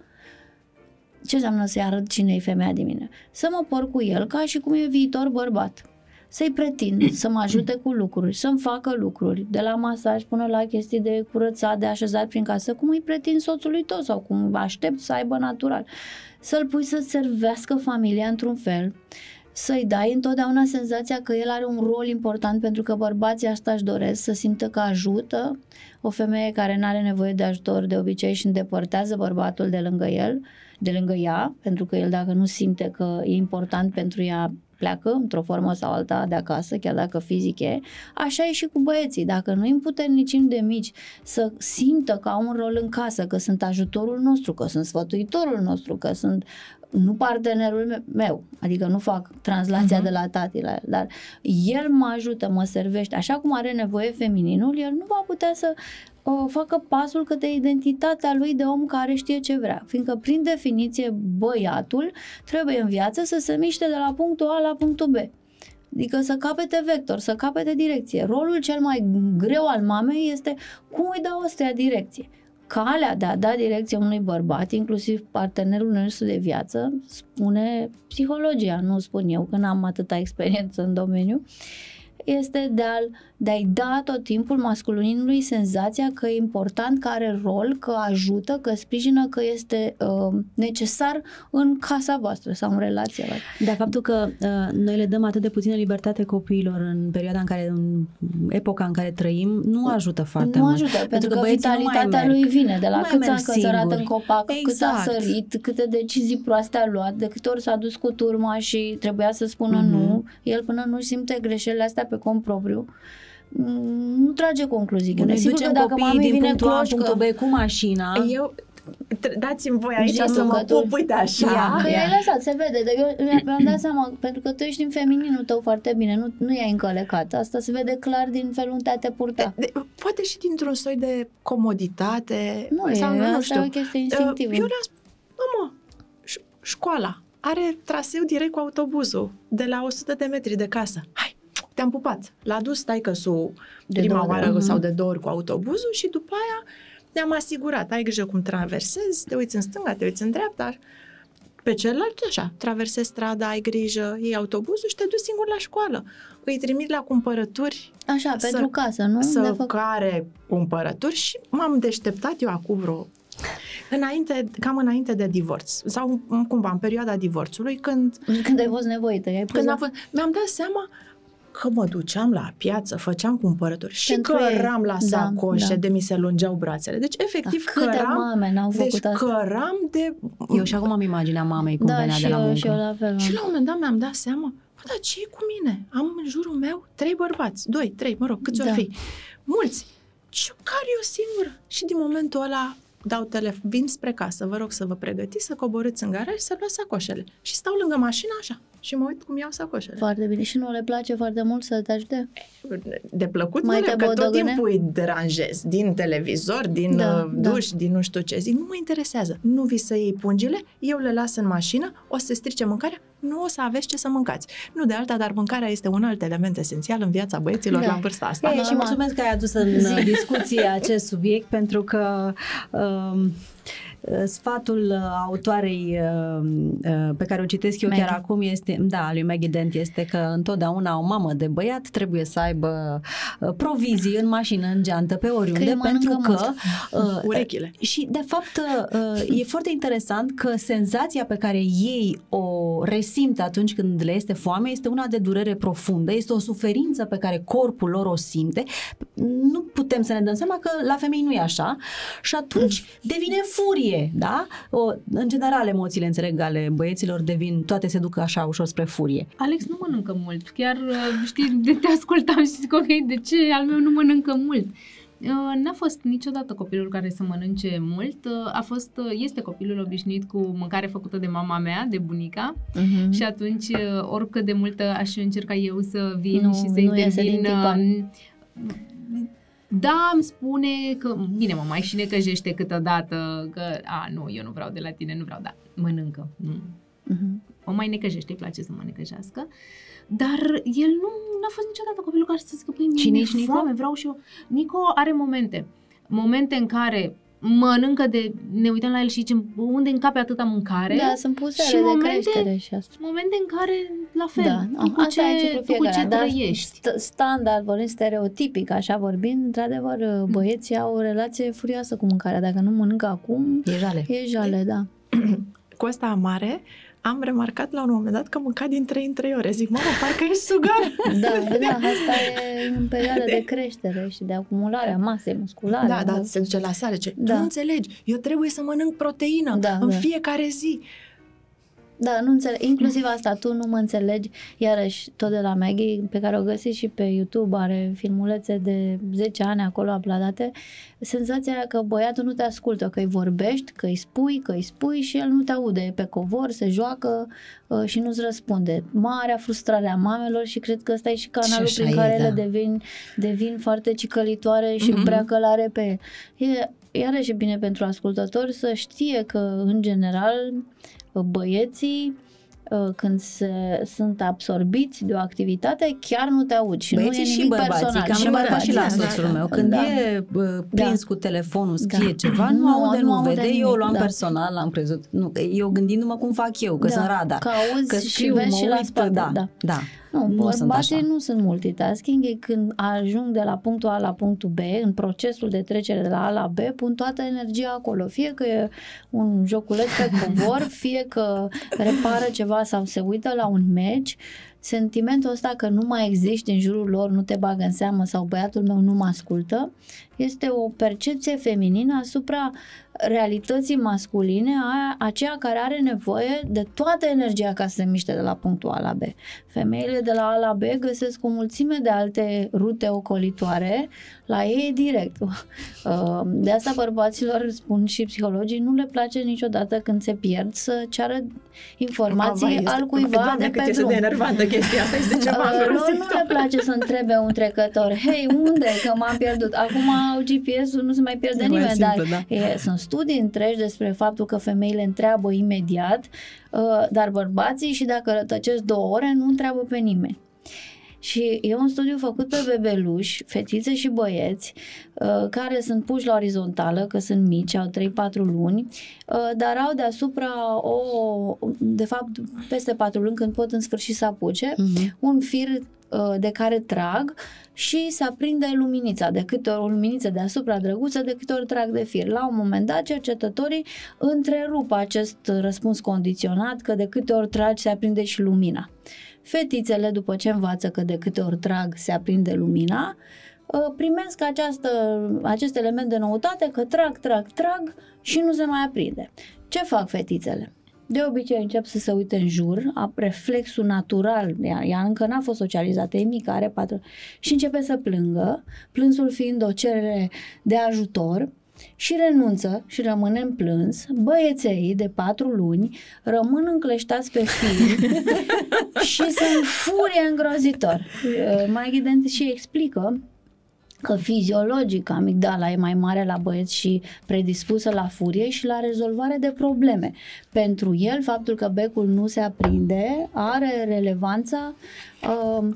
A: ce înseamnă să-i arăt cine e femeia de mine? Să mă porc cu el ca și cum e viitor bărbat. Să-i pretind, să mă ajute cu lucruri, să-mi facă lucruri, de la masaj până la chestii de curățat, de așezat prin casă, cum îi pretind soțului tău sau cum aștept să aibă natural. Să-l pui să servească familia într-un fel, să-i dai întotdeauna senzația că el are un rol important, pentru că bărbații asta își doresc, să simtă că ajută. O femeie care nu are nevoie de ajutor de obicei și îndepărtează bărbatul de lângă el, de lângă ea, pentru că el dacă nu simte că e important pentru ea, pleacă într-o formă sau alta de acasă, chiar dacă fizic e. Așa e și cu băieții. Dacă nu îi împuternicim de mici să simtă că au un rol în casă, că sunt ajutorul nostru, că sunt sfătuitorul nostru, că sunt nu partenerul meu, adică nu fac translația uh-huh. de la tati la el, dar el mă ajută, mă servește, așa cum are nevoie femininul, el nu va putea să o facă pasul către identitatea lui de om care știe ce vrea, fiindcă prin definiție băiatul trebuie în viață să se miște de la punctul A la punctul B. Adică să capete vector, să capete direcție. Rolul cel mai greu al mamei este cum îi dau ăstea direcție. Calea de a da direcție unui bărbat, inclusiv partenerul nostru de viață, spune psihologia, nu spun eu, că n-am atâta experiență în domeniu, este de, a, de a-i da tot timpul masculinului senzația că e important, că are rol, că ajută, că sprijină, că este uh, necesar în casa voastră sau în relația voastră.
B: Dar faptul că uh, noi le dăm atât de puțină libertate copiilor în perioada în care, în epoca în care trăim, nu ajută foarte
A: nu
B: mult.
A: Nu ajută, pentru, pentru că, că
B: vitalitatea
A: lui vine de la câți ani
B: cățărat
A: în copac,
B: exact.
A: cât a sărit, câte decizii proaste a luat, de câte ori s-a dus cu turma și trebuia să spună mm-hmm. nu, el până nu simte greșelile astea pe cont propriu, nu trage concluzii.
B: Noi ducem că copiii din punctul A punctul B cu mașina.
C: Eu, dați-mi voi aici să mă pup, uite așa.
A: Că i-ai lăsat, se vede. Eu mi-am dat seama, pentru că tu ești în femininul tău foarte bine, nu, nu i-ai încălecat. Asta se vede clar din felul în care te purta.
C: De, de, poate și dintr-un soi de comoditate.
A: Nu,
C: sau,
A: e,
C: nu
A: asta
C: știu.
A: e o chestie instinctivă.
C: Eu le-am spus, mă, școala are traseu direct cu autobuzul de la o sută de metri de casă. Hai, te-am pupat. L-a dus taică-su prima oară sau de două ori cu autobuzul și după aia ne-am asigurat. Ai grijă cum traversezi, te uiți în stânga, te uiți în dreapta. Pe celălalt, așa, traversezi strada, ai grijă, iei autobuzul și te duci singur la școală. Îi trimit la cumpărături.
A: Așa,
C: să,
A: pentru casă, nu?
C: Să făc... care cumpărături și m-am deșteptat eu acum vreo Înainte, cam înainte de divorț sau cumva în perioada divorțului, când
A: când ai fost nevoită, ai
C: când a fost, mi-am dat seama că mă duceam la piață, făceam cumpărături și
A: pentru
C: căram la sacoșe,
A: da, da.
C: de mi se lungeau brațele. Deci, efectiv,
A: da,
C: căram,
A: mame n-au făcut
C: deci
A: asta?
C: căram de...
B: Eu și acum am imaginea mamei cum
A: da,
B: venea de la
A: eu,
B: muncă.
A: Și eu la fel.
C: Și la un moment dat mi-am dat seama, bă, dar ce e cu mine? Am în jurul meu trei bărbați, doi, trei, mă rog, câți da. Or fi. Mulți. Și eu care eu singură? Și din momentul ăla dau telefon, vin spre casă, vă rog să vă pregătiți, să coborâți în garaj, să luați sacoșele. Și stau lângă mașină așa și mă uit cum iau sacoșele.
A: Foarte bine. Și nu le place foarte mult să te ajute?
C: De plăcut,
A: mai
C: nu, că tot timpul îi deranjez. Din televizor, din da, duș, da. din nu știu ce. Zic, nu mă interesează. Nu vi să iei pungile, eu le las în mașină, o să se strice mâncarea, nu o să aveți ce să mâncați. Nu de alta, dar mâncarea este un alt element esențial în viața băieților da. la vârsta asta.
B: Ei, și mulțumesc că ai adus în discuție acest subiect, pentru că um, sfatul autoarei pe care o citesc eu Maggie. chiar acum este, da, lui Maggie Dent, este că întotdeauna o mamă de băiat trebuie să aibă provizii în mașină, în geantă, pe oriunde, că pentru că
C: uh, urechile.
B: Și de fapt uh, e foarte interesant că senzația pe care ei o resimt atunci când le este foame este una de durere profundă, este o suferință pe care corpul lor o simte. Nu putem să ne dăm seama că la femei nu e așa și atunci mm. devine furie. Da? O, în general, emoțiile, înțeleg, ale băieților devin, toate se duc așa ușor spre furie.
E: Alex nu mănâncă mult. Chiar, știi, de te ascultam și zic, ok, de ce al meu nu mănâncă mult? N-a fost niciodată copilul care să mănânce mult, a fost, este copilul obișnuit cu mâncare făcută de mama mea, de bunica, uh-huh. și atunci oricât de mult aș încerca eu să vin
A: nu,
E: și să intervin. Da, îmi spune că, bine, mă mai și necăjește câteodată, că, a, nu, eu nu vreau de la tine, nu vreau, da, mănâncă. Nu. Uh-huh. O mai necăjește, îi place să mă necăjească. Dar el nu a fost niciodată copilul care să zică, păi, mi-e foame, vreau și eu. Nico are momente. Momente în care mănâncă de, ne uităm la el și zicem, unde încape atâta mâncare?
A: Da, sunt pusele de creștere și asta.
E: Momente în care, la fel,
A: da.
E: tu cu
A: asta
E: ce, tu cu ce trăiești.
A: Dar standard, vorbind stereotipic, așa vorbind, într-adevăr, băieții au o relație furioasă cu mâncarea. Dacă nu mănâncă acum,
B: e jale.
A: E jale, da.
C: Cu asta amare, am remarcat la un moment dat că mânca din trei în trei ore. Zic, mamă, parcă ești sugar.
A: Da, da, asta e în perioada de creștere și de acumulare a masei musculare.
C: Da, da, se duce la sare. Ce? Da. Tu nu înțelegi, eu trebuie să mănânc proteină
A: da,
C: în
A: da.
C: fiecare zi.
A: Da, nu înțeleg. Inclusiv asta, tu nu mă înțelegi. Iarăși, tot de la Maggie, pe care o găsiți și pe YouTube, are filmulețe de zece ani acolo uploadate, senzația că băiatul nu te ascultă, că îi vorbești, că îi spui, că îi spui și el nu te aude, e pe covor, se joacă uh, și nu-ți răspunde. Marea frustrare a mamelor și cred că ăsta e și canalul
B: și
A: prin care
B: e,
A: ele
B: da. devin,
A: devin foarte cicălitoare și mm-hmm. prea călare pe el. E iarăși e bine pentru ascultători să știe că, în general, băieții când se, sunt absorbiți de o activitate, chiar nu te auzi și
B: băieții
A: nu e
B: și
A: nimic
B: bărbații,
A: personal.
B: că am remarcat și la soțul
A: da,
B: meu, când
A: da.
B: e uh, prins da. cu telefonul, scrie da. ceva, nu,
A: nu
B: aude, nu,
A: nu
B: vede,
A: nimic,
B: eu o luam
A: da.
B: personal, am crezut, nu, eu gândindu-mă cum fac eu, că
A: da.
B: sunt radar,
A: că auzi
B: că
A: scriu, și vezi și la spate,
B: da, da. da.
A: Nu, nu bărbații nu sunt multitasking, e când ajung de la punctul A la punctul B, în procesul de trecere de la A la B, pun toată energia acolo, fie că e un joculeț pe covor, fie că repară ceva sau se uită la un meci. Sentimentul ăsta că nu mai existi în jurul lor, nu te bagă în seamă sau băiatul meu nu mă ascultă, este o percepție feminină asupra realității masculine, a aceea care are nevoie de toată energia ca să se miște de la punctul A la B. Femeile de la A la B găsesc o mulțime de alte rute ocolitoare, la ei e direct. De asta bărbaților, spun și psihologii, nu le place niciodată când se pierd să ceară informații
C: Ava,
A: al cuiva
C: Doamne,
A: de pe
C: cât
A: drum.
C: este de enervantă chestia asta, este ceva
A: uh, nu, nu le place să întrebe un trecător, hei, unde, că m-am pierdut. Acum au G P S-ul, nu se mai pierde nimeni, simplu, dar da. e, sunt studii întregi despre faptul că femeile întreabă imediat, uh, dar bărbații și dacă rătăcesc două ore nu întreabă pe nimeni. Și e un studiu făcut pe bebeluși, fetițe și băieți, uh, care sunt puși la orizontală, că sunt mici, au trei patru luni, uh, dar au deasupra o, de fapt, peste patru luni, când pot în sfârșit să apuce, uh-huh. un fir uh, de care trag și se aprinde luminița, de câte ori o luminiță deasupra drăguță, de câte ori trag de fir. La un moment dat, cercetătorii întrerup acest răspuns condiționat, că de câte ori tragi se aprinde și lumina. Fetițele, după ce învață că de câte ori trag se aprinde lumina, primesc această, acest element de noutate, că trag, trag, trag și nu se mai aprinde. Ce fac fetițele? De obicei încep să se uite în jur, reflexul natural, ea, ea încă n-a fost socializată, e mică, are patru, și începe să plângă, plânsul fiind o cerere de ajutor, și renunță și rămâne în plâns. Băieței de patru luni rămân încleștați pe fir și sunt furie îngrozitor. Mai evident și explică că fiziologic amigdala e mai mare la băieți și predispusă la furie și la rezolvare de probleme. Pentru el, faptul că becul nu se aprinde are relevanța uh,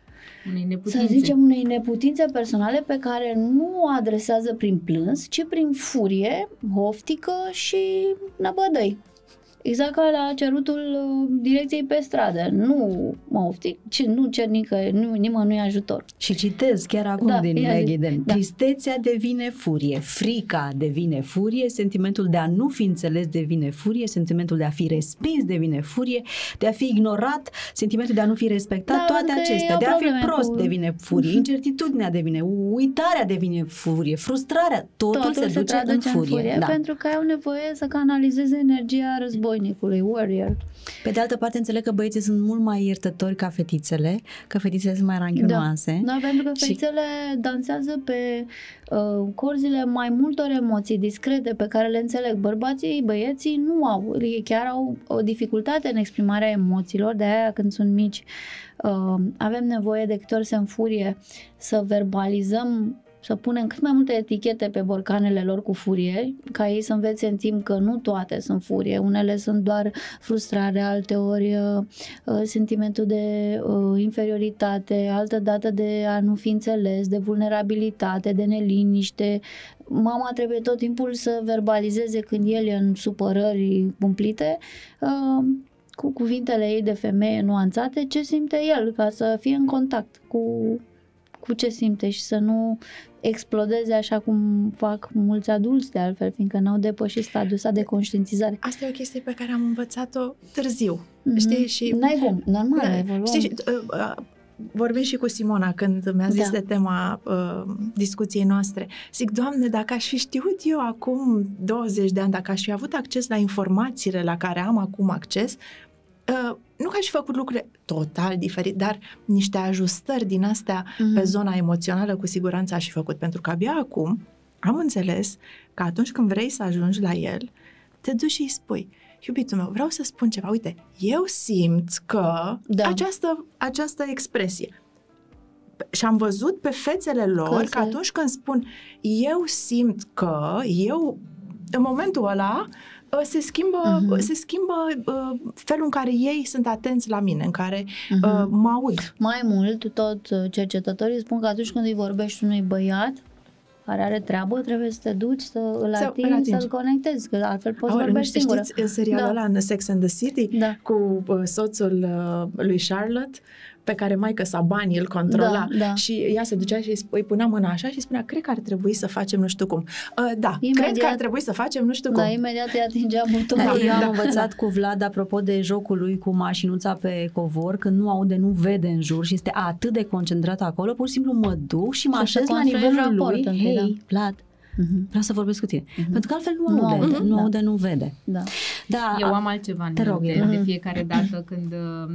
A: să zicem unei neputințe personale pe care nu o adresează prin plâns, ci prin furie, oftică și năbădăi. Exact ca la cerutul direcției pe stradă. Nu mă oftic, ci nu cer nică, nu, nimănui ajutor.
B: Și citez chiar acum da, din Maggie Den. Da. Tristețea devine furie, frica devine furie, sentimentul de a nu fi înțeles devine furie, sentimentul de a fi respins devine furie, de a fi ignorat, sentimentul de a nu fi respectat, da, toate acestea, de a fi prost cu... devine furie, incertitudinea devine, uitarea devine furie, frustrarea, totul, totul se, se duce în furie. În furie
A: da. Pentru că au nevoie să canalizeze energia războiului războinicului, warrior.
B: Pe de altă parte, înțeleg că băieții sunt mult mai iertători ca fetițele, că fetițele sunt mai ranchionoase.
A: Da, da, pentru că fetițele și... dansează pe uh, corzile mai multor emoții discrete pe care le înțeleg. Bărbații, băieții nu au, ei chiar au o dificultate în exprimarea emoțiilor, de aia când sunt mici uh, avem nevoie de câte ori se înfurie să verbalizăm, să punem cât mai multe etichete pe borcanele lor cu furie, ca ei să învețe în timp că nu toate sunt furie, unele sunt doar frustrare, alteori uh, sentimentul de uh, inferioritate, altă dată de a nu fi înțeles, de vulnerabilitate, de neliniște. Mama trebuie tot timpul să verbalizeze când el e în supărări cumplite, uh, cu cuvintele ei de femeie nuanțate, ce simte el, ca să fie în contact cu cu ce simte și să nu explodeze așa cum fac mulți adulți de altfel, fiindcă n-au depășit stadiul ăsta de conștientizare.
C: Asta e o chestie pe care am învățat-o târziu,
A: mm-hmm.
C: știi? Și
A: n-ai cum, normal, da, evoluăm.
C: Știi, vorbim și cu Simona când mi-a zis da. de tema uh, discuției noastre. Zic, Doamne, dacă aș fi știut eu acum douăzeci de ani, dacă aș fi avut acces la informațiile la care am acum acces, Uh, nu că aș fi făcut lucruri total diferite, dar niște ajustări din astea mm-hmm. pe zona emoțională cu siguranță aș fi făcut, pentru că abia acum am înțeles că atunci când vrei să ajungi la el, te duci și îi spui, iubitul meu, vreau să spun ceva, uite, eu simt că da. această, această expresie. Și am văzut pe fețele lor că, că atunci când spun eu simt că, eu în momentul ăla se schimbă, uh-huh. se schimbă uh, felul în care ei sunt atenți la mine, în care uh-huh. uh, mă aud.
A: Mai mult, tot cercetătorii spun că atunci când îi vorbești unui băiat care are treabă, trebuie să te duci, să îl atingi, atingi. să-l conectezi, că altfel poți Aur, vorbești singură.
C: Știți în serialul da. ăla, în Sex and the City, da. cu uh, soțul uh, lui Charlotte, pe care maică sa banii îl controla da, da. și ea se ducea și îi punea mâna așa și spunea, cred că ar trebui să facem nu știu cum. Uh, da, imediat, cred că ar trebui să facem nu știu
A: da,
C: cum.
A: Da, imediat îi atingea butonul.
B: Da, eu am da. învățat cu Vlad, apropo de jocul lui cu mașinuța pe covor, când nu aude, nu vede în jur și este atât de concentrat acolo, pur și simplu mă duc și mă așez la nivelul lui. Hei, da. Vlad, Uh-huh. vreau să vorbesc cu tine. Uh-huh. Pentru că altfel nu, nu aude, uh-huh. nu aude, da. nu vede. Da.
E: Da, Eu am altceva în minte de fiecare dată când,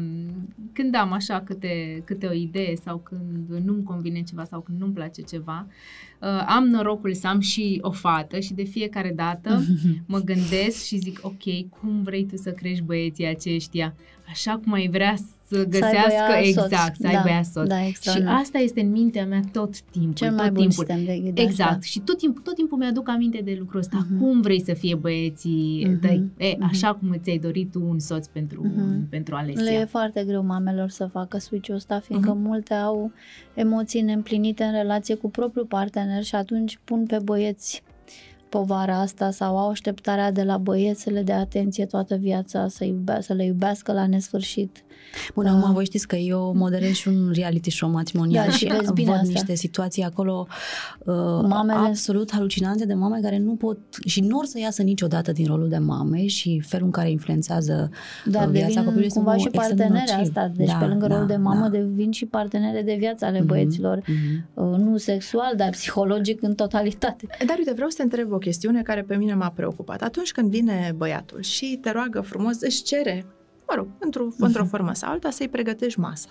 E: când am așa câte, câte o idee sau când nu-mi convine ceva sau când nu-mi place ceva, am norocul să am și o fată și de fiecare dată mă gândesc și zic, ok, cum vrei tu să crești băieții aceștia? Așa cum ai vrea să găsească, să exact, să aibă ea soț. Da, și asta este în mintea mea tot timpul.
A: Cel
E: tot
A: mai bun
E: timpul.
A: sistem de ghid.
E: Exact. Așa. Și tot timpul, tot timpul mi-aduc aminte de lucrul ăsta. Uh-huh. Cum vrei să fie băieții uh-huh. tăi? E, uh-huh. Așa cum ți-ai dorit tu un soț pentru, uh-huh. pentru Alesia.
A: Le e foarte greu mamelor să facă switch-ul ăsta, fiindcă uh-huh. multe au emoții neîmplinite în relație cu propriul partener și atunci pun pe băieți povara asta sau au așteptarea de la băieți să le dea atenție toată viața, să, iubea, să le iubească la nesfârșit.
B: Bun, acum uh, voi știți că eu moderez și un reality show matrimonial
A: da,
B: și
A: văd
B: asta. niște situații acolo uh, Mamele... absolut halucinante de mame care nu pot și nu or să iasă niciodată din rolul de mame și felul în care influențează
A: Dar
B: viața copilului.
A: Cumva și partenere asta, deci da, pe lângă da, rolul de mamă da. devin și partenere de viață ale mm-hmm, băieților, mm-hmm. Uh, nu sexual, dar psihologic în totalitate.
C: Dar uite, vreau să te întreb o chestiune care pe mine m-a preocupat. Atunci când vine băiatul și te roagă frumos, își cere, mă rog, într-o, uh-huh. într-o formă sau alta, să-i pregătești masa.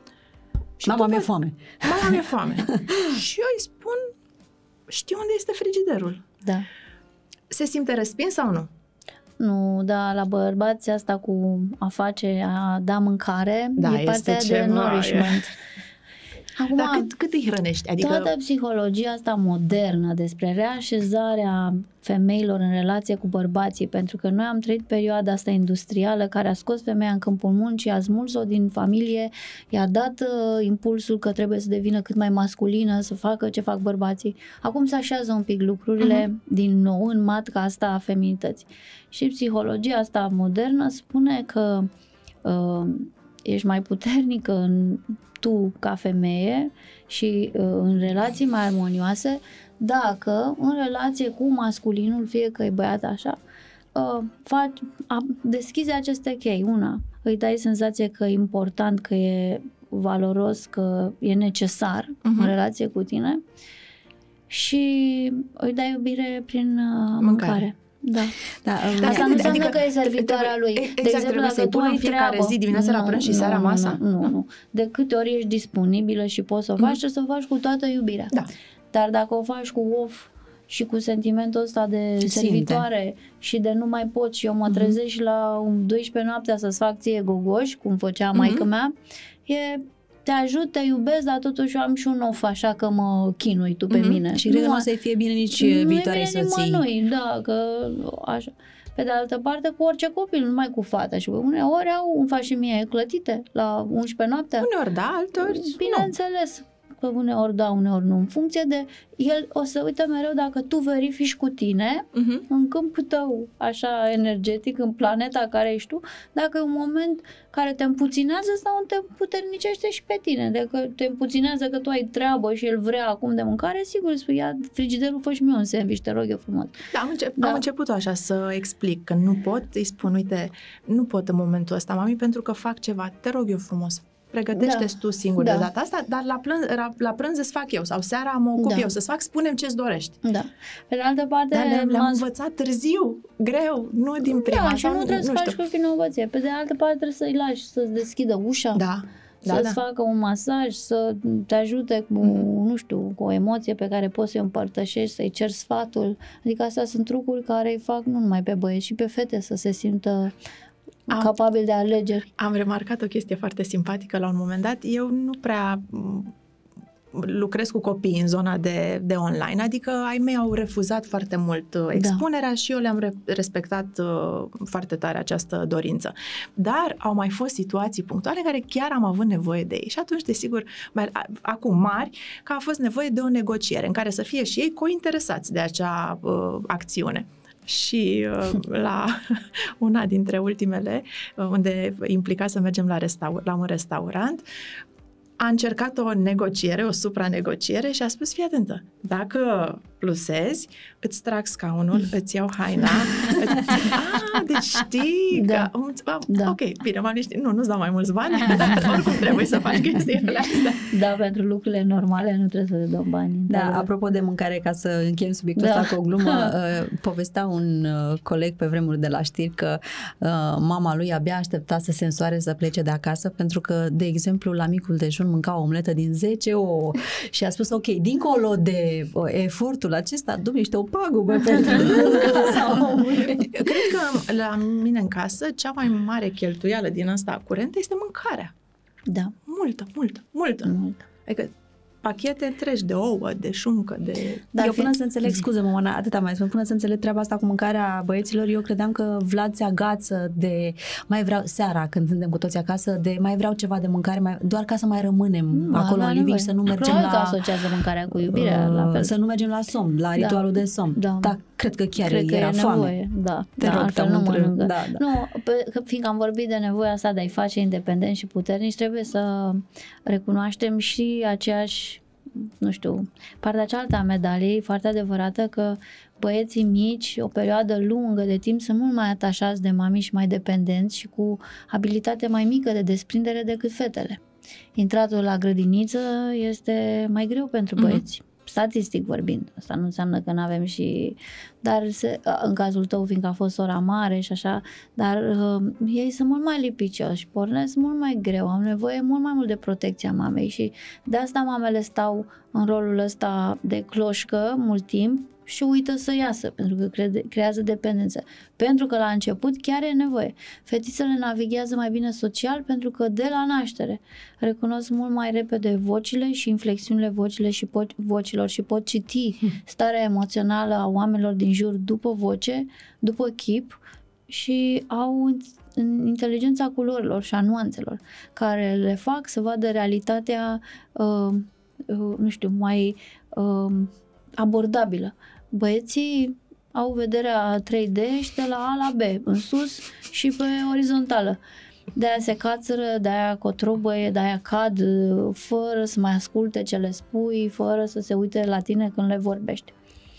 B: Și mama mi-e foame.
C: Mama mi-e foame. Și eu îi spun, știi unde este frigiderul?
A: Da.
C: Se simte respins sau nu?
A: Nu, da, la bărbați asta cu a face, a da mâncare,
C: da,
A: e partea de nourishment.
C: Acum, Dar cât, cât îi hrănești? Adică...
A: Toată psihologia asta modernă despre reașezarea femeilor în relație cu bărbații, pentru că noi am trăit perioada asta industrială care a scos femeia în câmpul muncii, a smuls-o din familie, i-a dat uh, impulsul că trebuie să devină cât mai masculină, să facă ce fac bărbații. Acum se așează un pic lucrurile uh-huh. din nou în matca asta a feminității. Și psihologia asta modernă spune că uh, ești mai puternică în tu ca femeie și uh, în relații mai armonioase dacă în relație cu masculinul, fie că e băiat așa, uh, faci, a, deschizi aceste chei. Una, îi dai senzație că e important, că e valoros, că e necesar uh-huh. în relație cu tine și îi dai iubire prin uh, mâncare. mâncare. Da.
B: Da,
A: Dar asta nu înseamnă
C: adică,
A: că e servitoarea lui.
C: Exact,
A: de exemplu,
C: dacă
A: dacă tu ai
C: fiecare
A: treabă,
C: zi, dimineața la prânz și seara
A: nu,
C: masa.
A: Nu, nu, nu. De câte ori ești disponibilă și poți să o faci, mm-hmm. trebuie să o faci cu toată iubirea.
C: Da.
A: Dar dacă o faci cu off și cu sentimentul ăsta de servitoare și de nu mai pot și eu mă trezesc mm-hmm. la douăsprezece noaptea să-ți fac ție gogoși, cum făcea mm-hmm. maică mea, e... te ajut, te iubesc, dar totuși eu am și un of, așa că mă chinui tu pe mm-hmm. mine.
B: Și cred că nu o să-i fie bine nici viitoarei soții. Nu
A: e da, că așa. Pe de altă parte, cu orice copil, numai cu fata. Și uneori au, îmi fac și mie clătite la unsprezece noaptea.
C: Uneori da, alteori
A: bineînțeles. Că uneori da, uneori nu. În funcție de el o să uite mereu dacă tu verifici cu tine uh-huh. în câmpul tău, așa energetic, în planeta care ești tu, dacă e un moment care te împuținează sau te împuternicește și pe tine. Dacă te împuținează că tu ai treabă și el vrea acum de mâncare, sigur spui, ia frigiderul, fă-și mie un sandwich, te rog eu frumos.
C: Da, am, încep,
A: da.
C: am început așa să explic că nu pot, îi spun, uite, nu pot în momentul ăsta, mami, pentru că fac ceva, te rog eu frumos. Pregătește-ți da. tu singur da. de data asta, dar la, plân, la, la prânz îți fac eu sau seara mă ocup da. eu să-ți fac, spune-mi ce-ți dorești.
A: Da. Pe de altă parte...
C: Dar le-am, le-am învățat târziu, greu, nu din prima.
A: Da, și nu trebuie nu să faci cu vinovăție. Pe de altă parte trebuie să-i lași să-ți deschidă ușa.
C: Da.
A: Să-ți
C: da, da.
A: facă un masaj, să te ajute cu, mm. nu știu, cu o emoție pe care poți să-i împărtășești, să-i ceri sfatul. Adică astea sunt trucuri care îi fac nu numai pe băieți, și pe fete să se simtă Am, capabil de alegeri.
C: Am remarcat o chestie foarte simpatică la un moment dat. Eu nu prea lucrez cu copii în zona de, de online, adică ai mei au refuzat foarte mult expunerea da. și eu le-am re- respectat uh, foarte tare această dorință. Dar au mai fost situații punctuale în care chiar am avut nevoie de ei și atunci, desigur, mai, a, acum mari, că a fost nevoie de o negociere în care să fie și ei cointeresați de acea uh, acțiune. Și uh, la una dintre ultimele, uh, unde implica să mergem la, restaur- la un restaurant, a încercat o negociere, o supranegociere și a spus, fii atentă, dacă plusezi, îți trag scaunul, îți iau haina, îți... ah, deci știi
A: da.
C: că... Da. Ok, bine, m-am liniștit. Nu, nu-ți dau mai mulți bani, dar oricum trebuie să faci chestiile astea.
A: Da, pentru lucrurile normale nu trebuie să le dăm bani.
B: Da, dar... apropo de mâncare, ca să încheiem subiectul da. ăsta cu o glumă, uh, povestea un uh, coleg pe vremuri de la știri că uh, mama lui abia aștepta să se însoare să plece de acasă, pentru că, de exemplu, la micul dejun mânca o omletă din zece ouă și a spus, ok, dincolo de uh, efortul acesta, dumnește o pagubă pentru casa omului.
C: Cred că la mine în casă cea mai mare cheltuială din asta curentă este mâncarea.
A: Da.
C: Multă, multă, multă.
A: multă.
C: Adică pachete întregi de ouă, de șuncă, de...
B: Dar eu până fi... să înțeleg, scuze-mă, Oana, atâta mai spun, până să înțeleg treaba asta cu mâncarea băieților, eu credeam că Vlad se agață de, mai vreau, seara când suntem cu toți acasă, de mai vreau ceva de mâncare, mai, doar ca să mai rămânem nu, acolo în living și să nu mergem
A: Probabil
B: la...
A: că asociază mâncarea cu iubirea, uh, la fel.
B: Să nu mergem la somn, la ritualul da. de somn. Da. da, cred că chiar
A: cred
B: era
A: că
B: foame.
A: Da,
B: Te
A: da,
B: rog,
A: altfel nu mănâncă.
B: Da, da.
A: Nu, pe, că fiindcă am vorbit de nevoia asta de a-i face independenți și puternici, trebuie să recunoaștem și aceeași, nu știu, partea cealaltă a medaliei, foarte adevărată, că băieții mici, o perioadă lungă de timp, sunt mult mai atașați de mami și mai dependenți și cu abilitate mai mică de desprindere decât fetele. Intratul la grădiniță este mai greu pentru băieți. Mm-hmm. Statistic vorbind, asta nu înseamnă că nu avem și, dar se, în cazul tău, fiindcă a fost sora mare și așa, dar uh, ei sunt mult mai lipicioși, pornesc mult mai greu, am nevoie mult mai mult de protecția mamei și de asta mamele stau în rolul ăsta de cloșcă mult timp și uită să iasă, pentru că crede, creează dependență. Pentru că la început chiar e nevoie. Fetițele navighează mai bine social pentru că de la naștere recunosc mult mai repede vocile și inflexiunile vocile și pot, vocilor și pot citi starea emoțională a oamenilor din jur după voce, după chip și au inteligența culorilor și a nuanțelor care le fac să vadă realitatea uh, uh, nu știu, mai uh, abordabilă. Băieții au vederea trei D și de la A la B, în sus și pe orizontală. De-aia se cațără, de-aia cotrobăie, de-aia cad fără să mai asculte ce le spui, fără să se uite la tine când le vorbești.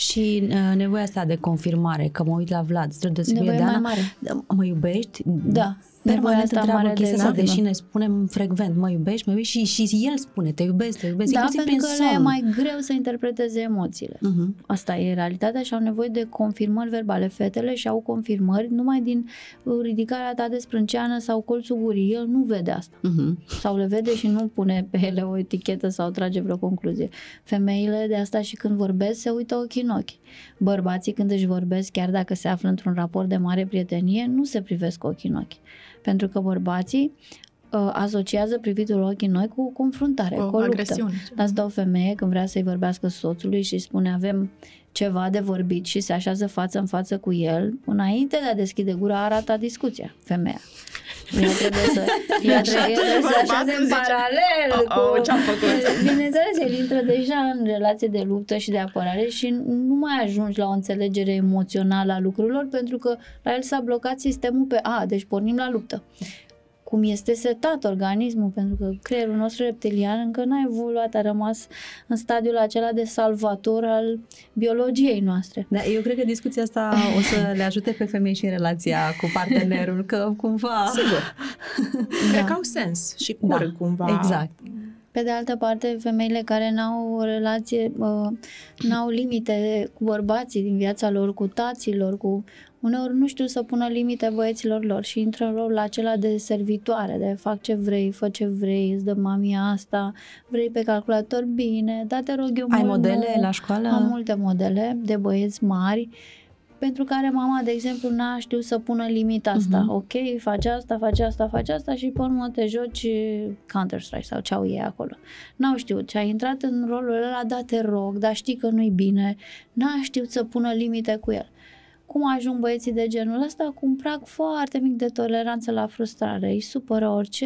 B: Și uh, nevoia asta de confirmare, că mă uit la Vlad, trebuie să fie
A: Nevoie
B: Diana,
A: mai mare.
B: mă iubești?
A: Da.
B: Permanent întreabă
A: mare
B: chestia
A: de
B: asta, deși ne spunem frecvent, mă iubești, mă iubești, și, și el spune, te iubesc, te iubesc,
A: Da,
B: inclusiv
A: pentru
B: prin
A: că le e
B: somn.
A: mai greu să interpreteze emoțiile.
B: Uh-huh.
A: Asta e realitatea și au nevoie de confirmări verbale. Fetele și au confirmări numai din ridicarea ta de sprânceană sau colțul gurii. El nu vede asta.
B: Uh-huh.
A: Sau le vede și nu pune pe ele o etichetă sau trage vreo concluzie. Femeile de asta și când vorbesc se uită ochii în ochi. Bărbații când își vorbesc, chiar dacă se află într-un raport de mare prietenie, nu se privesc ochii în ochi. Pentru că bărbații uh, asociază privitul ochii în ochi cu o confruntare,
C: o
A: cu o luptă.
C: agresiune.
A: Asta o femeie când vrea să-i vorbească soțului și spune avem ceva de vorbit și se așează față în față cu el, înainte de a deschide gura arată discuția, femeia. Ea trebuie să, ea trebuie să se așeze în paralel
C: oh, oh,
A: cu...
C: ce-am făcut?
A: Bineînțeles, el intră deja în relație de luptă și de apărare și nu mai ajungi la o înțelegere emoțională a lucrurilor pentru că la el s-a blocat sistemul pe a, deci pornim la luptă. Cum este setat organismul, pentru că creierul nostru reptilian încă n-a evoluat, a rămas în stadiul acela de salvator al biologiei noastre.
B: Da, eu cred că discuția asta o să le ajute pe femei și în relația cu partenerul, că cumva...
C: Sigur.
A: Da.
C: Cred că au sens și curg
B: Da,
C: cumva.
B: exact.
A: Pe de altă parte, femeile care n-au o relație, uh, n-au limite cu bărbații din viața lor, cu taților, cu... Uneori nu știu să pună limite băieților lor și intră în rolul acela de servitoare, de fac ce vrei, fă ce vrei, îți dă mami asta, vrei pe calculator, bine, dar te rog eu
B: Ai
A: mult,
B: modele
A: nu.
B: la școală?
A: Am multe modele de băieți mari, pentru care mama, de exemplu, n-a știut să pună limita asta. Uh-huh. Ok, faci asta, faci asta, faci asta și pe urmă te joci Counter-Strike sau ce au ei acolo. N-au știut. Și a intrat în rolul ăla, da, te rog, dar știi că nu-i bine. N-a știut să pună limite cu el. Cum ajung băieții de genul ăsta? Cu un prag foarte mic de toleranță la frustrare. Îi supără orice,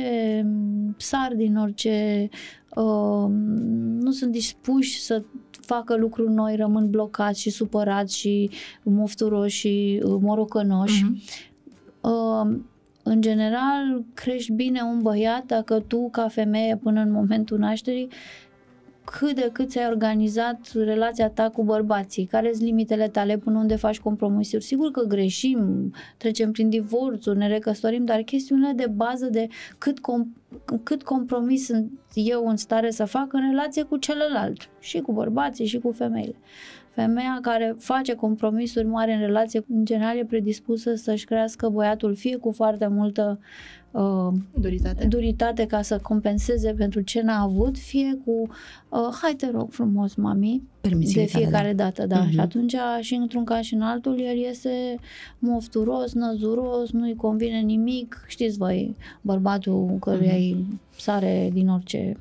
A: sar din orice, uh, nu sunt dispuși să facă lucruri noi, rămân blocați și supărați și mofturoși și morocănoși. Uh-huh. Uh, în general, crești bine un băiat dacă tu, ca femeie, până în momentul nașterii, cât de cât ți-ai organizat relația ta cu bărbații, care sunt limitele tale, până unde faci compromisuri. Sigur că greșim, trecem prin divorțuri, ne recăsătorim, dar chestiunile de bază de cât, com- cât compromis sunt eu în stare să fac în relație cu celălalt, și cu bărbații și cu femeile. Femeia care face compromisuri mari în relație, în general e predispusă să-și crească băiatul fie cu foarte multă uh,
C: duritate.
A: duritate ca să compenseze pentru ce n-a avut, fie cu uh, hai te rog frumos, mami, de fiecare da. dată, da. Uh-huh. Și atunci, și într-un caz și în altul, el iese mofturos, năzuros, nu-i convine nimic. Știți voi, bărbatul căruia uh-huh. îi sare din orice...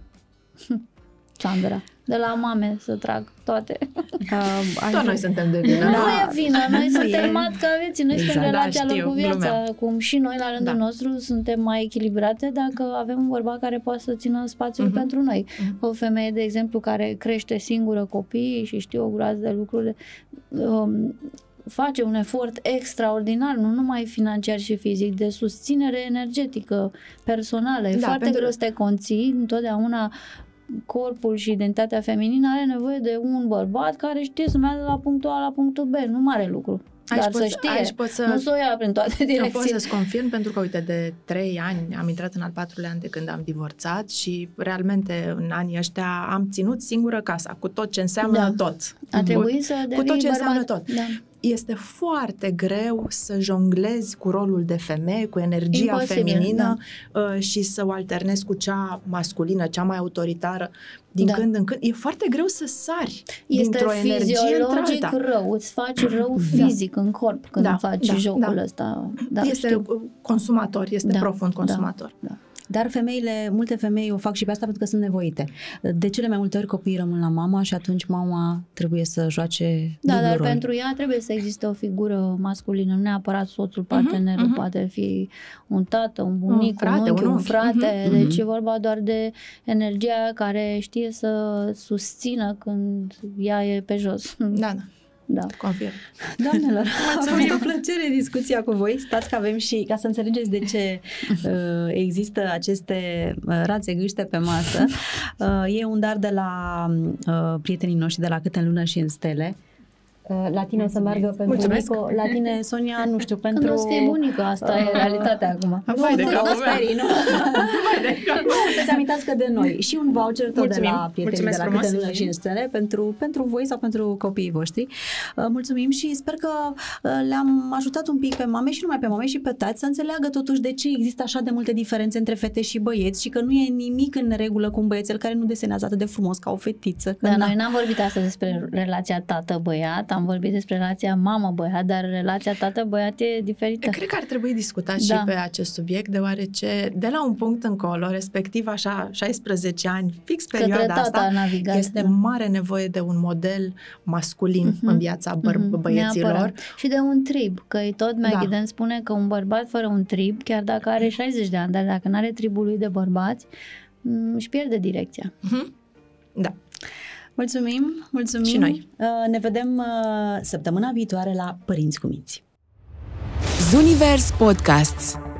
A: Sandra, de la mame să trag toate.
C: Uh, Tot noi suntem de vină.
A: Nu da. e vină, noi suntem matcaveți, noi exact. suntem relația da, știu, lor cu viața. Glumea. Cum și noi la rândul da. nostru suntem mai echilibrate dacă avem un bărbat care poate să țină spațiul uh-huh. pentru noi. Uh-huh. O femeie, de exemplu, care crește singură copiii și știe o groază de lucruri, um, face un efort extraordinar, nu numai financiar și fizic, de susținere energetică, personală. E da, foarte pentru... greu să te conții, întotdeauna corpul și identitatea feminină are nevoie de un bărbat care știe să meargă la punctul A la punctul B, nu mare lucru. Aici dar pot, să știe, să, nu să o ia prin toate direcțiile.
C: Pot să-ți confirm, pentru că, uite, de trei ani am intrat în al patrulea an de când am divorțat și realmente în anii ăștia am ținut singură casa, cu tot ce înseamnă da. tot.
A: A trebuit să devii
C: Cu tot ce
A: bărbat.
C: înseamnă tot.
A: Da.
C: Este foarte greu să jonglezi cu rolul de femeie, cu energia Imposibil, feminină da. și să o alternezi cu cea masculină, cea mai autoritară. Din da. când în când. E foarte greu să sari
A: este
C: dintr-o energie
A: fiziologic rău, îți faci rău fizic da. în corp când da. faci
B: da.
A: jocul
B: da.
A: ăsta. Da,
C: este
A: știu.
C: consumator, este da. profund consumator.
A: Da. Da.
B: Dar femeile, multe femei o fac și pe asta pentru că sunt nevoite. De cele mai multe ori copiii rămân la mama și atunci mama trebuie să joace
A: Da, dar
B: rol.
A: pentru ea trebuie să existe o figură masculină, nu neapărat soțul, partenerul, uh-huh, uh-huh. poate fi un tată, un bunic, un, frate, un unchi, un, un frate, uh-huh, deci uh-huh. e vorba doar de energia care știe să susțină când ea e pe jos.
C: Da, da.
A: Da,
C: confirm.
B: Doamnelor, a fost o plăcere discuția cu voi. Stați că avem și, ca să înțelegeți de ce uh, există aceste uh, rațe gâște pe masă, uh, e un dar de la uh, prietenii noștri de la Cât în lună și în stele. La tine o să meargă pentru
C: Mulțumesc.
B: Nico, la tine, Sonia, nu știu, pentru...
A: Când o să fie bunică, asta e realitatea acum.
C: Vai de
B: nu,
C: capul
B: nu
C: meu.
B: sperii, nu. Să-ți amintească de noi. Și un voucher tot
C: Mulțumim.
B: de la prietenii
C: Mulțumesc
B: de la
C: frumos.
B: Câte nu și în scene pentru, pentru voi sau pentru copiii voștri. Uh, mulțumim și sper că uh, le-am ajutat un pic pe mame și numai pe mame și pe tați să înțeleagă totuși de ce există așa de multe diferențe între fete și băieți și că nu e nimic în regulă cu un băiețel care nu desenează atât de frumos ca o fetiță. Că
A: Dar
B: na.
A: noi n-am vorbit astăzi despre relația tată-băiat, am vorbit despre relația mamă-băiat, dar relația tată-băiat e diferită.
C: Cred că ar trebui discutat
A: Da.
C: și pe acest subiect, deoarece de la un punct încolo, respectiv așa șaisprezece ani, fix
A: Către
C: perioada
A: tata
C: asta,
A: navigat,
C: este
A: da.
C: mare nevoie de un model masculin
A: Mhm.
C: în viața băr-
A: Mhm,
C: băieților.
A: neapărat. Și de un trib, că e tot Maggie
C: Da.
A: Dan spune că un bărbat fără un trib, chiar dacă are șaizeci de ani, dar dacă nu are tribul lui de bărbați, m, își pierde direcția.
C: Mhm. Da.
B: Mulțumim, mulțumim.
C: Și noi.
B: Uh, ne vedem uh, săptămâna viitoare la Părinți cu Minți.
D: Zunivers Podcasts.